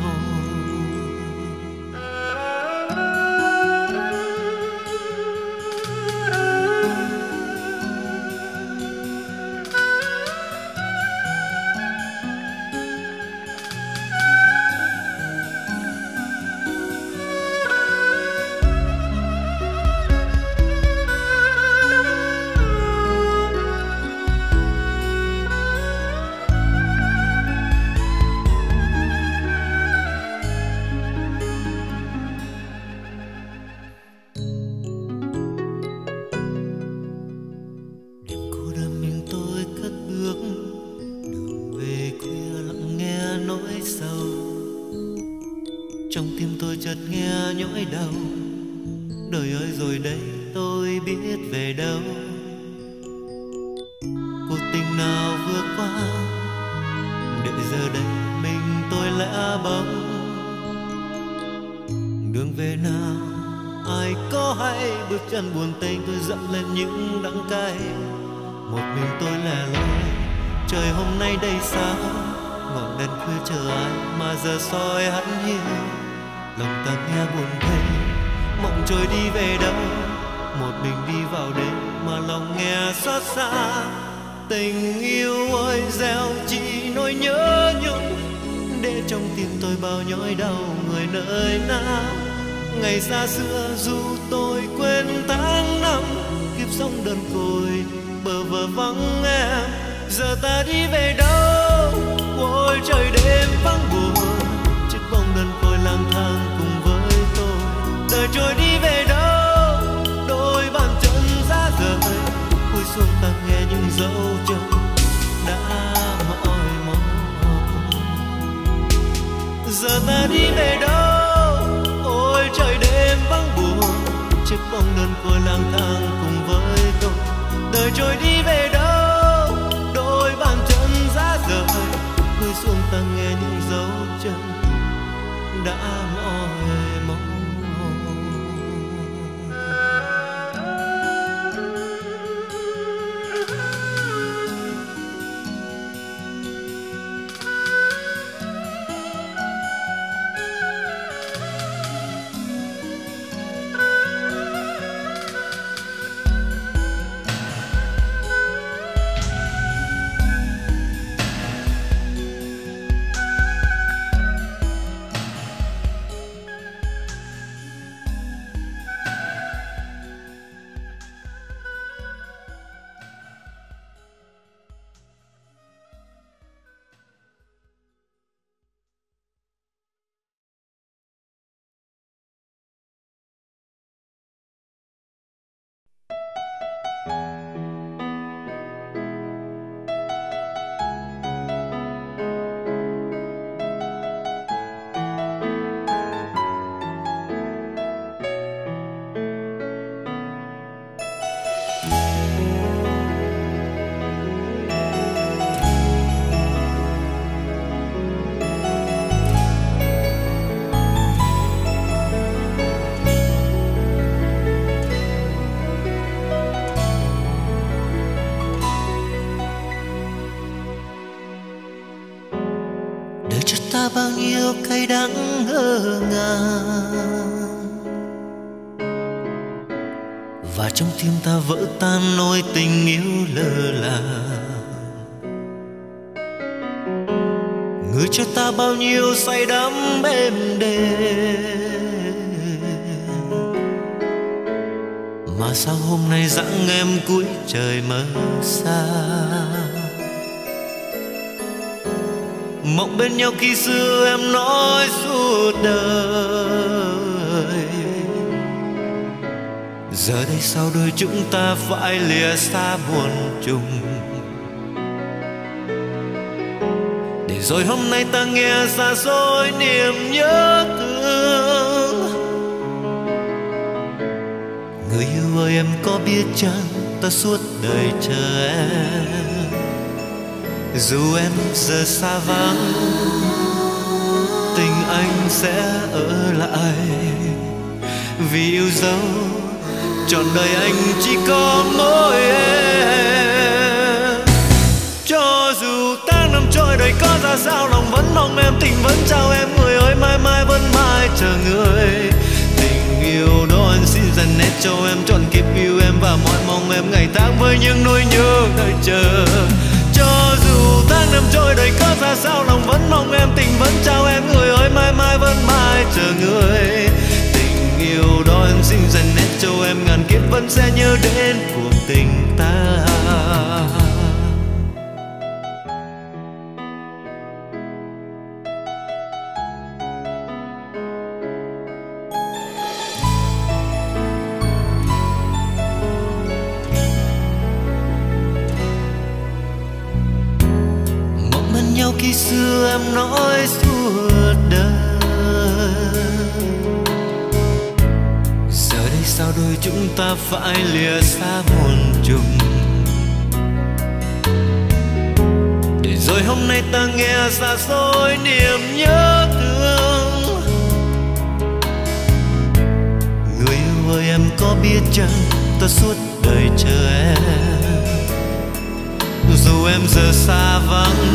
Trong tim tôi chợt nghe nhói đau, đời ơi rồi đây tôi biết về đâu. Cuộc tình nào vừa qua, để giờ đây mình tôi lẽ bóng. Đường về nào ai có hay, bước chân buồn tênh tôi dẫm lên những đắng cay. Một mình tôi lẻ loi, trời hôm nay đây sao, ngọn đèn khuya chờ ai mà giờ soi hắt hiu. Lòng ta nghe buồn thê, mộng trôi đi về đâu, một mình đi vào đêm mà lòng nghe xót xa. Tình yêu ơi gieo chỉ nỗi nhớ nhung, để trong tim tôi bao nhói đau người nơi nào. Ngày xa xưa dù tôi quên tháng năm, kiếp sống đơn côi bờ vờ vắng em. Giờ ta đi về đâu, ôi trời đêm vắng buồn, chiếc bóng đơn côi lang thang cùng với tôi. Đời trôi đi về đâu, đôi bàn chân ra rời, cúi xuống ta nghe những dấu chân đã mỏi mong. Giờ ta đi về đâu, ôi trời đêm vắng buồn, chiếc bóng đơn côi lang thang cùng với tôi. Đời trôi đi về đâu, đôi bàn chân ra rời, cúi xuống ta nghe những dấu chân đã mỏi mong. ta bao nhiêu cay đắng ngỡ ngàng, và trong tim ta vỡ tan nỗi tình yêu lơ là. Người cho ta bao nhiêu say đắm êm đềm, mà sao hôm nay dặn em cuối trời mơ xa. Mộng bên nhau khi xưa em nói suốt đời, giờ đây sao đôi chúng ta phải lìa xa buồn chung. Để rồi hôm nay ta nghe xa xôi niềm nhớ thương. Người yêu ơi, em có biết chăng ta suốt đời chờ em, dù em giờ xa vắng tình anh sẽ ở lại. Vì yêu dấu trọn đời anh chỉ có mỗi em. Cho dù tháng năm trôi đời có ra sao, lòng vẫn mong em, tình vẫn trao em. Người ơi, mãi mãi vẫn mãi chờ người. Tình yêu đó anh xin dành nét cho em, trọn kiếp yêu em và mọi mong em ngày tháng với những nỗi nhớ đợi chờ. Cho dù tháng năm trôi đời có ra sao, lòng vẫn mong em, tình vẫn trao em. Người ơi, mãi mãi vẫn mãi chờ người. Tình yêu đó em xin dành nét cho em, ngàn kiếp vẫn sẽ nhớ đến cuộc tình ta. Khi xưa em nói suốt đời, giờ đây sao đôi chúng ta phải lìa xa muôn trùng. Để rồi hôm nay ta nghe xa xôi niềm nhớ thương. Người yêu ơi, em có biết chăng ta suốt đời chờ em, dù em giờ xa vắng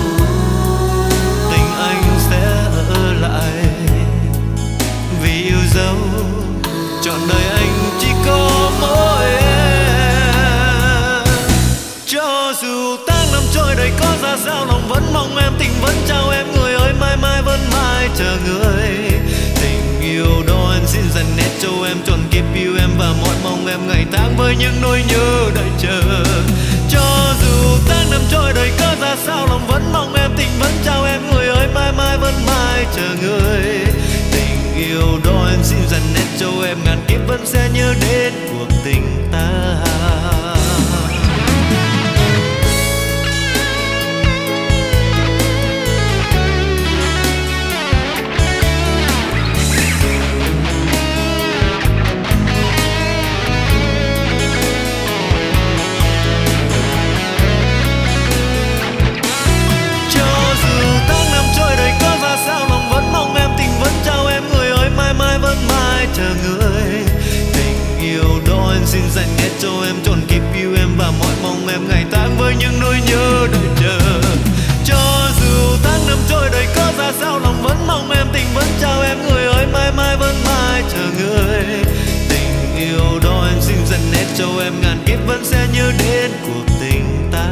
anh sẽ ở lại. Vì yêu dấu trọn đời anh chỉ có mỗi em. Cho dù tháng năm trôi đời có ra sao, lòng vẫn mong em, tình vẫn trao em. Người ơi, mãi mãi vẫn mãi chờ người. Tình yêu đó anh xin dành nét cho em, trọn kiếp yêu em và mọi mong em ngày tháng với những nỗi nhớ đợi chờ. Cho dù tháng năm trôi đời có ra sao, lòng vẫn mong em, tình vẫn trao em. Người ơi, mãi mãi vẫn mãi chờ người. Tình yêu đó em xin dành nét cho em, ngàn kiếp vẫn sẽ nhớ đến cuộc tình ta. Chờ người. Tình yêu đó anh xin dành hết cho em, trọn kiếp yêu em và mọi mong em ngày tháng với những nỗi nhớ đợi chờ. Cho dù tháng năm trôi đời có ra sao, lòng vẫn mong em, tình vẫn trao em. Người ơi, mãi mãi vẫn mãi chờ người. Tình yêu đó anh xin dành hết cho em, ngàn kiếp vẫn sẽ nhớ đến cuộc tình ta.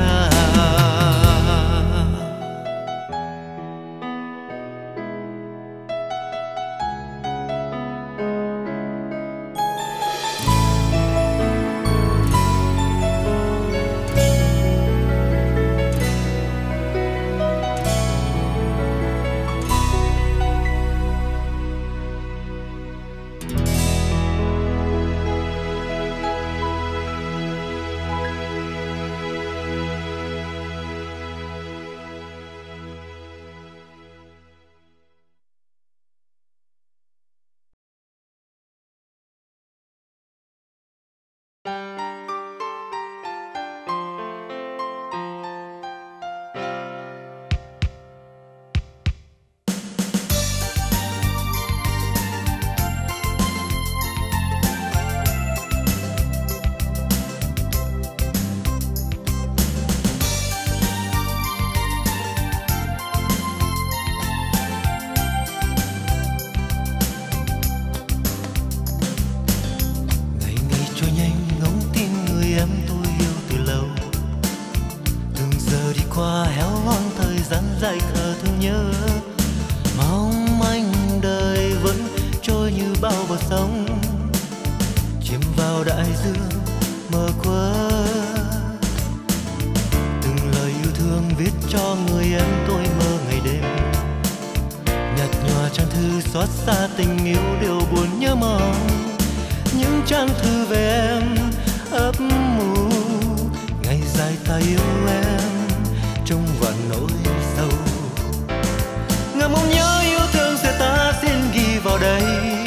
nhớ. Mong manh đời vẫn trôi như bao bờ sông, chìm vào đại dương mơ quên. Từng lời yêu thương viết cho người em tôi mơ ngày đêm, nhạt nhòa trang thư xót xa tình yêu điều buồn nhớ mong. Những trang thư về em ấp mù, ngày dài ta yêu em trong vạn nỗi sâu. Ngàn mong nhớ yêu thương sẽ ta xin ghi vào đây,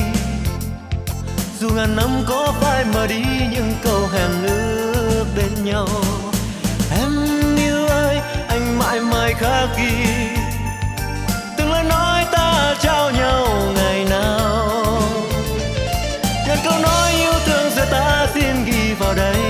dù ngàn năm có phai mờ đi những câu hẹn ước bên nhau. Em yêu ơi, anh mãi mãi khắc ghi từng lời nói ta trao nhau ngày nào. Ngàn câu nói yêu thương giờ ta xin ghi vào đây,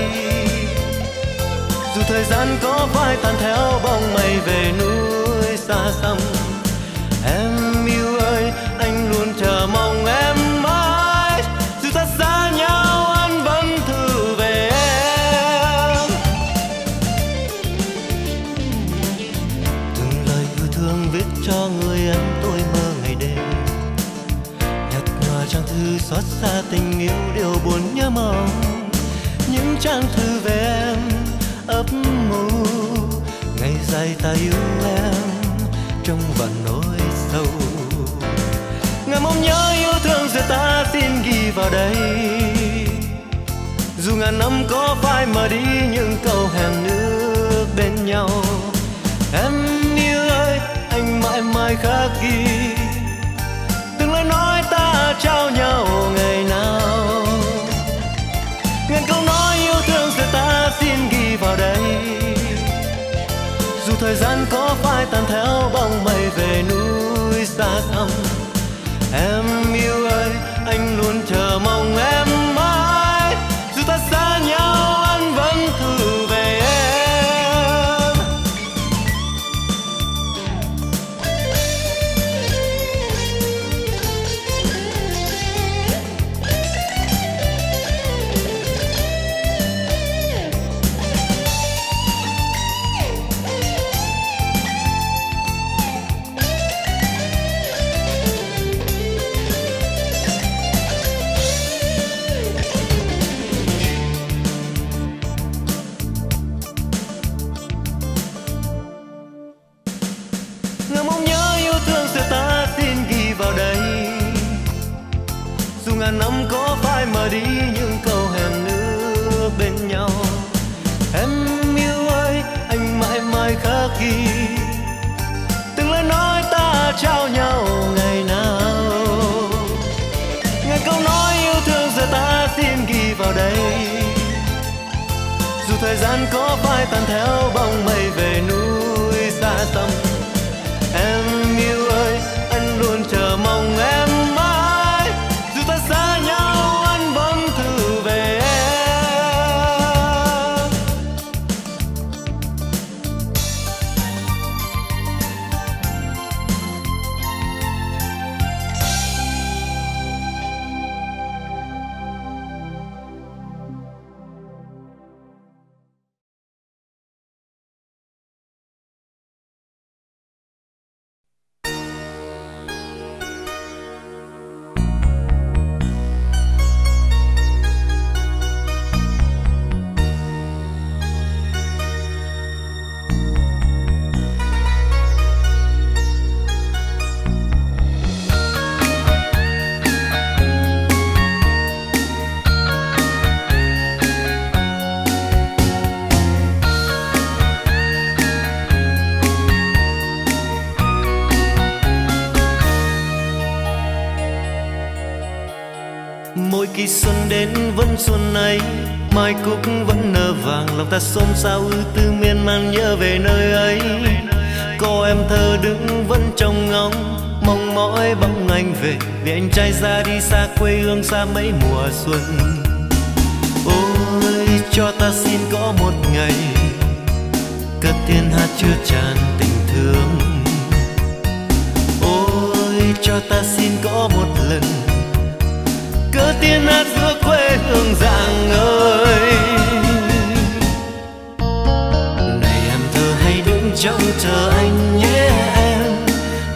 dù thời gian có phai tàn theo bóng mây về núi xa xăm. Em yêu ơi, anh luôn chờ mong em mãi, dù ta xa nhau anh vẫn thư về em. Từng lời yêu thương viết cho người em tôi mơ ngày đêm, nhạt nhòa trang thư xót xa tình yêu điều buồn nhớ mong. Những trang thư về em ấp mù, ngày dài ta yêu em trong vạn nỗi sâu. Ngàn mong nhớ yêu thương giờ ta xin ghi vào đây, dù ngàn năm có phai mờ đi những câu hẹn ước bên nhau. Em yêu ơi, anh mãi mãi khắc ghi từng lời nói ta trao nhau ngày nào. Ngàn câu nói yêu thương giờ ta xin ghi vào đây, dù thời gian có phai tàn theo bóng mây về núi xa xăm. Em yêu ơi, anh luôn chờ mong em mãi, dù ta xa nhau anh vẫn thư về em. Ngàn mong nhớ yêu thương giờ ta xin ghi vào đây, dù ngàn năm có phai mờ đi những câu hẹn ước bên nhau. Em yêu ơi, anh mãi mãi khắc ghi từng lời nói ta trao nhau ngày nào. Ngàn câu nói yêu thương giờ ta xin ghi vào đây, dù thời gian có phai tàn theo bóng mây về núi xa xăm. Em yêu ơi, anh luôn chờ mong em mãi, dù ta xa nhau anh vẫn thư về em. Mỗi kỳ xuân đến vẫn xuân ấy, mai cúc vẫn nở vàng, lòng ta xôn xao ư tư miên man nhớ về nơi ấy. Cô em thơ đứng vẫn trông ngóng, mong mỏi bóng anh về, vì anh trai ra đi xa quê hương xa mấy mùa xuân. Ôi cho ta xin có một ngày cất tiếng hát chứa tràn tình thương. Ôi cho ta xin có một lần cất tiếng hát giữa quê hương Giang ơi. Này em thơ hãy đứng trông chờ anh nhé em,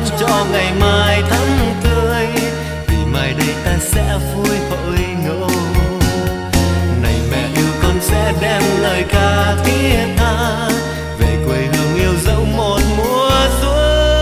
cho ngày mai thắm tươi, vì mai đây ta sẽ vui hội ngộ. Này mẹ yêu con sẽ đem lời ca thiết tha về quê hương yêu dấu một mùa xuân.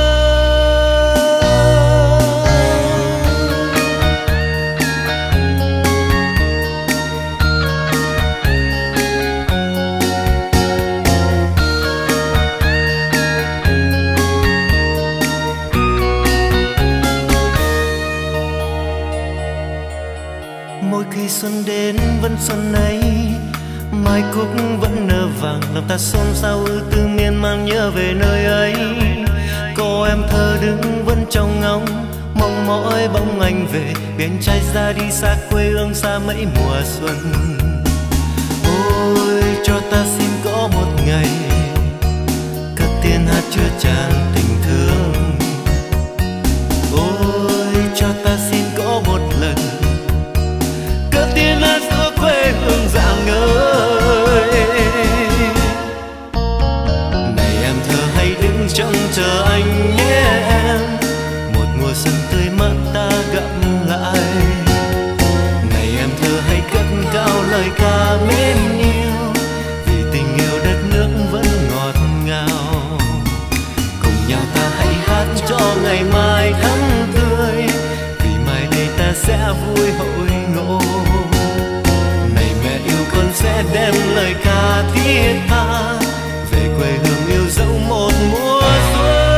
Mỗi khi xuân đến vẫn xuân ấy, mai cúc vẫn nở vàng, lòng ta xôn xao ưu tư miên man nhớ về nơi ấy. Cô em thơ đứng vẫn trong ngóng, mong mỏi bóng anh về, biển trai ra đi xa quê hương xa mấy mùa xuân. Ôi cho ta xin có một ngày cất tiếng hát chứa tràn tình thương. Ôi cho ta xin có một lần cất tiếng hát giữa quê hương rạng ngời. Này em thơ hãy đứng trông chờ anh nhé em, một mùa xuân tươi mát ta gặp lại. Này em thơ hãy cất cao lời ca mến yêu, vì tình yêu đất nước vẫn ngọt ngào. Cùng nhau ta hãy hát cho ngày mai thắm tươi, vì mai đây ta sẽ vui hội ngộ. Này mẹ yêu con sẽ đem lời ca thiết tha về quê hương yêu dấu một mùa xuân.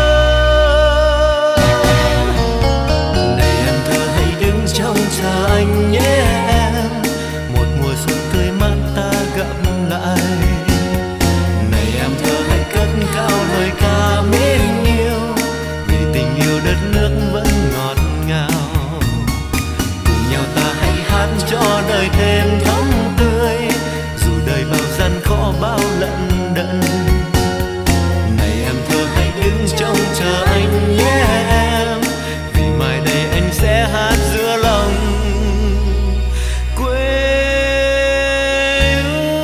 Này em thơ hãy đứng trông chờ anh nhé em, một mùa xuân tươi mát ta gặp lại. Này em thơ hãy cất cao lời ca mến yêu, vì tình yêu đất nước vẫn ngọt ngào. Cùng nhau ta hãy hát cho đời thêm thắm tươi, dù đời bao gian khó bao lận đận. Này em thơ hãy đứng trông chờ anh nhé em, vì mai đây anh sẽ hát giữa lòng quê hương.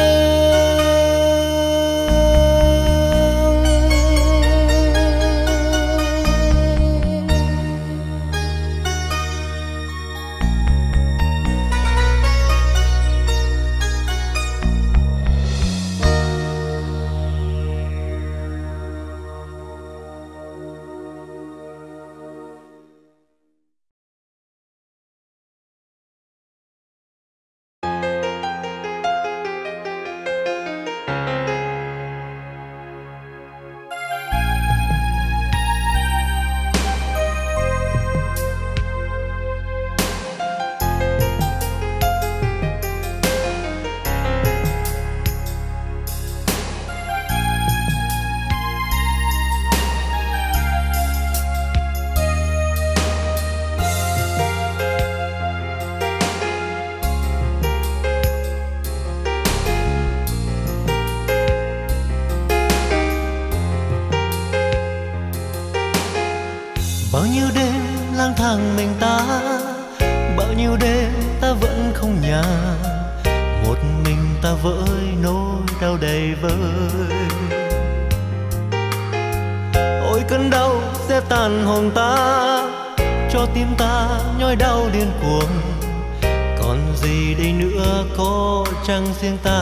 Bao nhiêu đêm lang thang mình ta, bao nhiêu đêm ta vẫn không nhà, một mình ta với nỗi đau đầy vơi. Ôi cơn đau sẽ tàn hồn ta, cho tim ta nhói đau điên cuồng. Còn gì đây nữa có chăng riêng ta.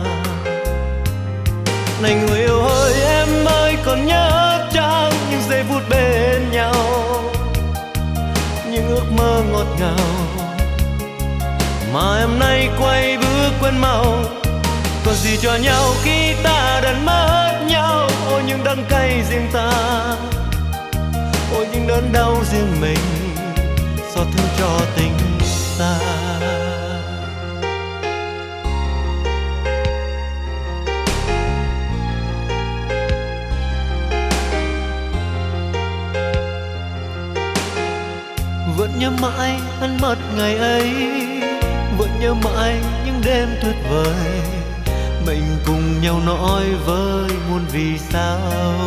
Này người yêu ơi em ơi, còn nhớ chăng những giây phút bên nhau, những ước mơ ngọt ngào mà em nay quay bước quên mau. Còn gì cho nhau khi ta đã mất nhau. Ôi những đắng cay riêng ta, ôi những đớn đau riêng mình, xót thương cho tình ta. Vẫn nhớ mãi ăn mất ngày ấy, vẫn nhớ mãi những đêm tuyệt vời, mình cùng nhau nói với muôn vì sao.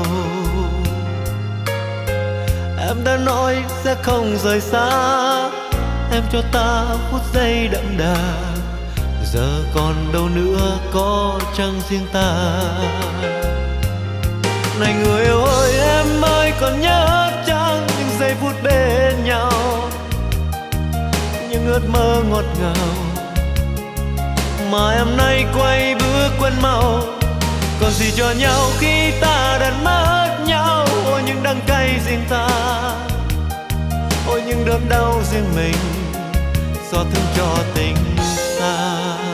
Em đã nói sẽ không rời xa, em cho ta phút giây đậm đà, giờ còn đâu nữa có chăng riêng ta. Này người yêu ơi em ơi, còn nhớ chăng phút bên nhau, những ước mơ ngọt ngào mà em nay quay bước quên mau. Còn gì cho nhau khi ta đã mất nhau? Ôi những đắng cay riêng ta, ôi những đớn đau riêng mình, xót thương cho tình ta.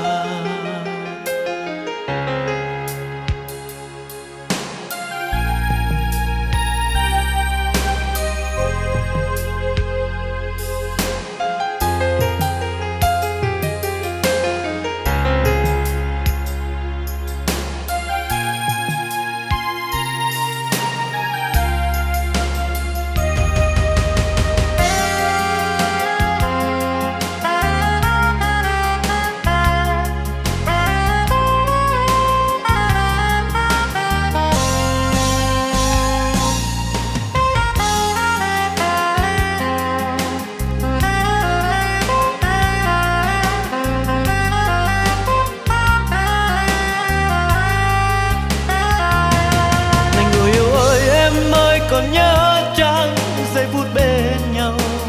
Còn nhớ chăng giây phút bên nhau,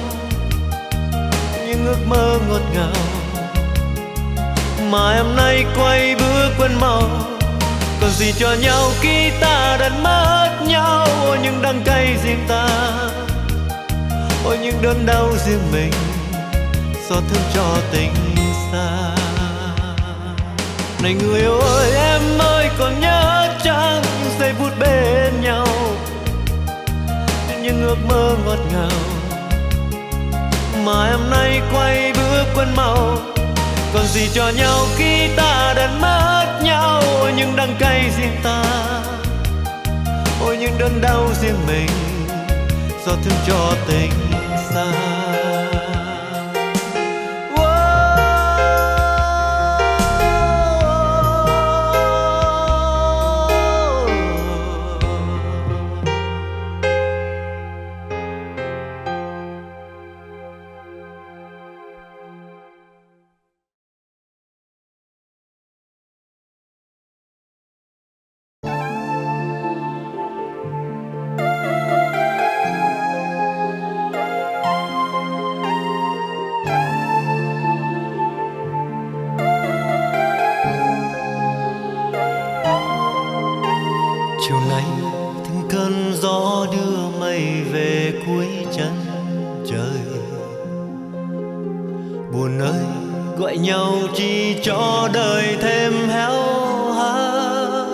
những ước mơ ngọt ngào mà em nay quay bước quên mau. Còn gì cho nhau khi ta đã mất nhau? Ôi những đắng cay riêng ta, ôi những đớn đau riêng mình, xót thương cho tình xa. Này người yêu ơi, em ơi còn nhớ chăng những giây phút bên nhau, những ước mơ ngọt ngào mà em nay quay bước quên mau. Còn gì cho nhau khi ta đã mất nhau? Ôi những đắng cay riêng ta, ôi những đớn đau riêng mình, xót thương cho tình xa. Chiều nay từng cơn gió đưa mây về cuối chân trời. Buồn ơi gọi nhau chỉ cho đời thêm héo hắt.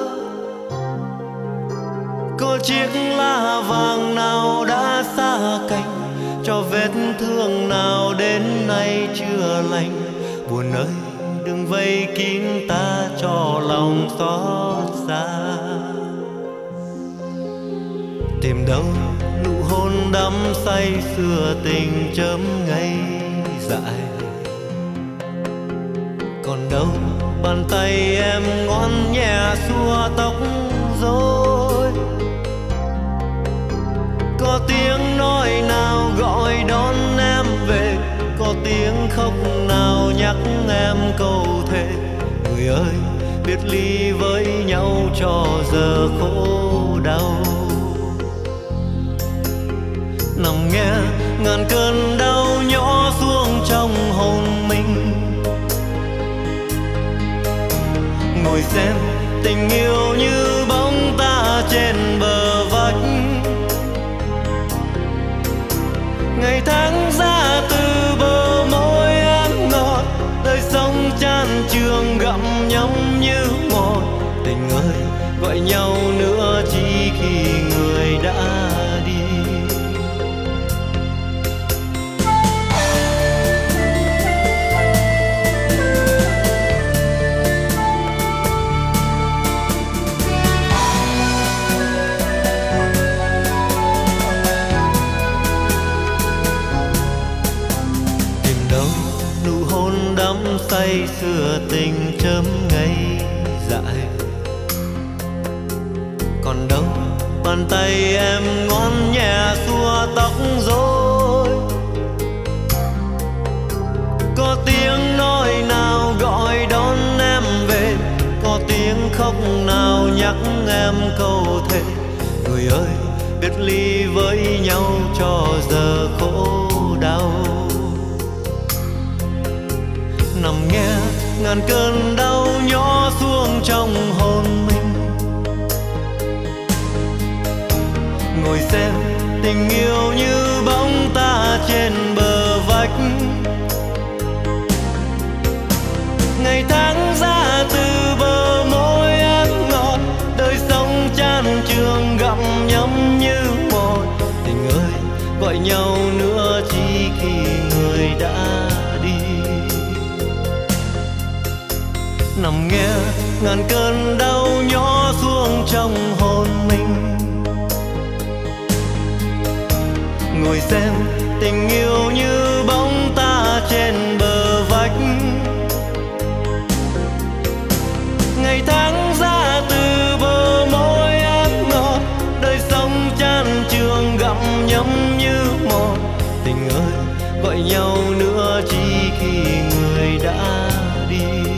Có chiếc lá vàng nào đã xa cánh, cho vết thương nào đến nay chưa lành. Buồn ơi đừng vây kín ta cho lòng xót xa. Tìm đâu nụ hôn đắm say xưa tình chớm ngây dại. Còn đâu bàn tay em ngón nhẹ xua tóc rối. Có tiếng nói nào gọi đón em về, có tiếng khóc nào nhắc em câu thề. Người ơi biệt ly với nhau cho giờ khổ đau. Nằm nghe ngàn cơn đau nhỏ xuống trong hồn mình. Ngồi xem tình yêu như bóng ta trên bờ vách. Ngày tháng ra từ bờ môi em ngọt, đời sống chan trường gặm nhấm như một. Tình ơi gọi nhau nữa chỉ khi người đã đi. Đắm say xưa tình chớm ngây dại. Còn đâu bàn tay em ngón nhẹ xua tóc rối. Có tiếng nói nào gọi đón em về, có tiếng khóc nào nhắc em câu thề. Người ơi biệt ly với nhau cho giờ khổ đau. Nằm nghe ngàn cơn đau nhỏ xuống trong hồn mình, ngồi xem tình yêu như bóng ta trên bờ vách. Ngày tháng ra từ bờ môi áng ngọt, đời sống chan trường gặm nhấm như một. Tình ơi gọi nhau nữa chỉ khi người đã đi. Nằm nghe ngàn cơn đau nhỏ xuống trong hồn mình, ngồi xem tình yêu như bóng ta trên bờ vách. Ngày tháng ra từ bờ môi áng ngọt, đời sống chan trường gặm nhấm như một. Tình ơi gọi nhau nữa chỉ khi người đã đi.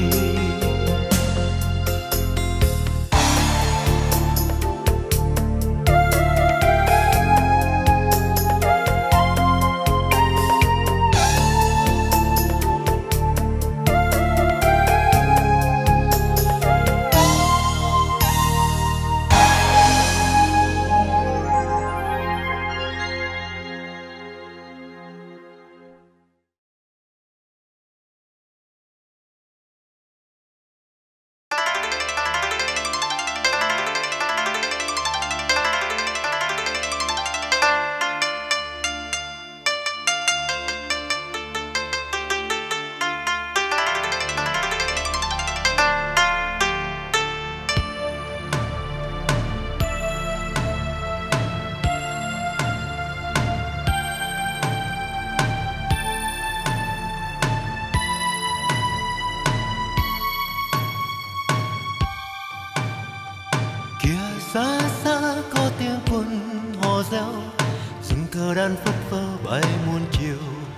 Xa xa có tiếng quân hò reo, rừng cờ đàn phất phơ bay muôn chiều.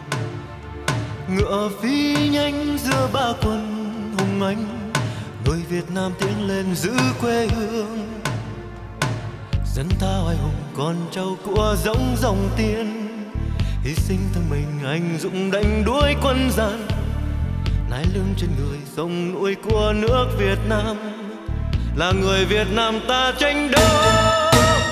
Ngựa phi nhanh giữa ba quân hùng anh, người Việt Nam tiến lên giữ quê hương. Dân ta oai hùng con trâu của dòng dòng tiên, hy sinh thân mình anh dũng đánh đuổi quân gian. Nái lưng trên người sông núi của nước Việt Nam, là người Việt Nam ta tranh đấu.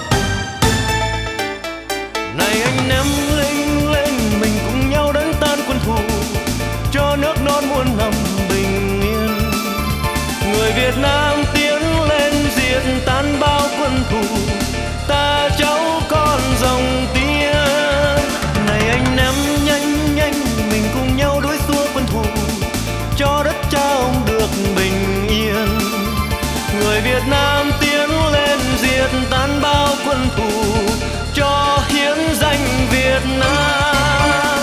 Này anh em lính lên, mình cùng nhau đánh tan quân thù, cho nước non muôn năm bình yên. Người Việt Nam tiến lên diệt tan bao quân thù, ta cháu con dòng tiên. Này anh em nhanh nhanh, mình cùng nhau đuổi xua quân thù, cho đất cha ông được bình yên. Người Việt Nam tiến lên diệt tan bao quân thù, cho hiến danh Việt Nam.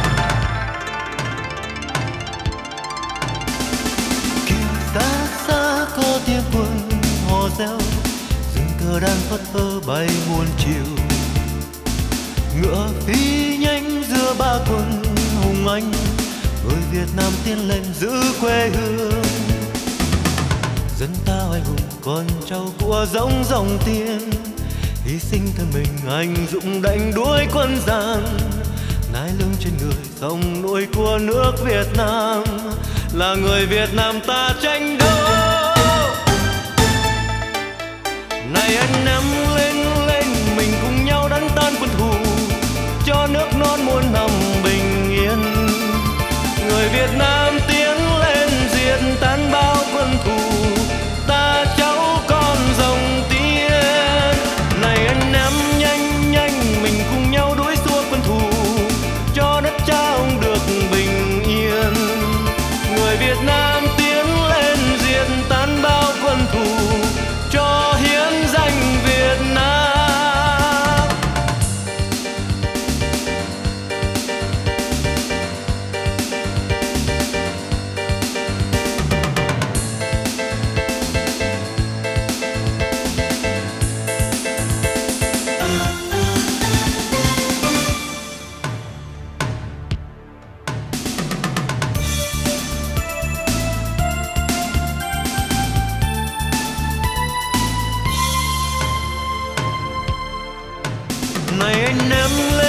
Kìa xa xa có tiếng quân hò reo, rừng cờ đàn phất phơ bay muôn chiều. Ngựa phi nhanh giữa ba quân hùng anh, người Việt Nam tiến lên giữ quê hương. Dân ta oai hùng con trâu của dòng dòng tiên, hy sinh thân mình anh dũng đánh đuổi quân gian. Nái lưng trên người sông núi của nước Việt Nam, là người Việt Nam ta tranh đấu. Này anh em lên lên, mình cùng nhau đánh tan quân thù, cho nước non muôn năm bình yên. Người Việt Nam tiến lên diệt tan bao quân thù, ta cháu con dòng tiên. Này anh em nhanh nhanh, mình cùng nhau đuổi xua quân thù, cho đất cha ông được bình yên. Người Việt Nam tiến lên diệt tan bao quân thù, cho hiến danh Việt Nam. này anh ném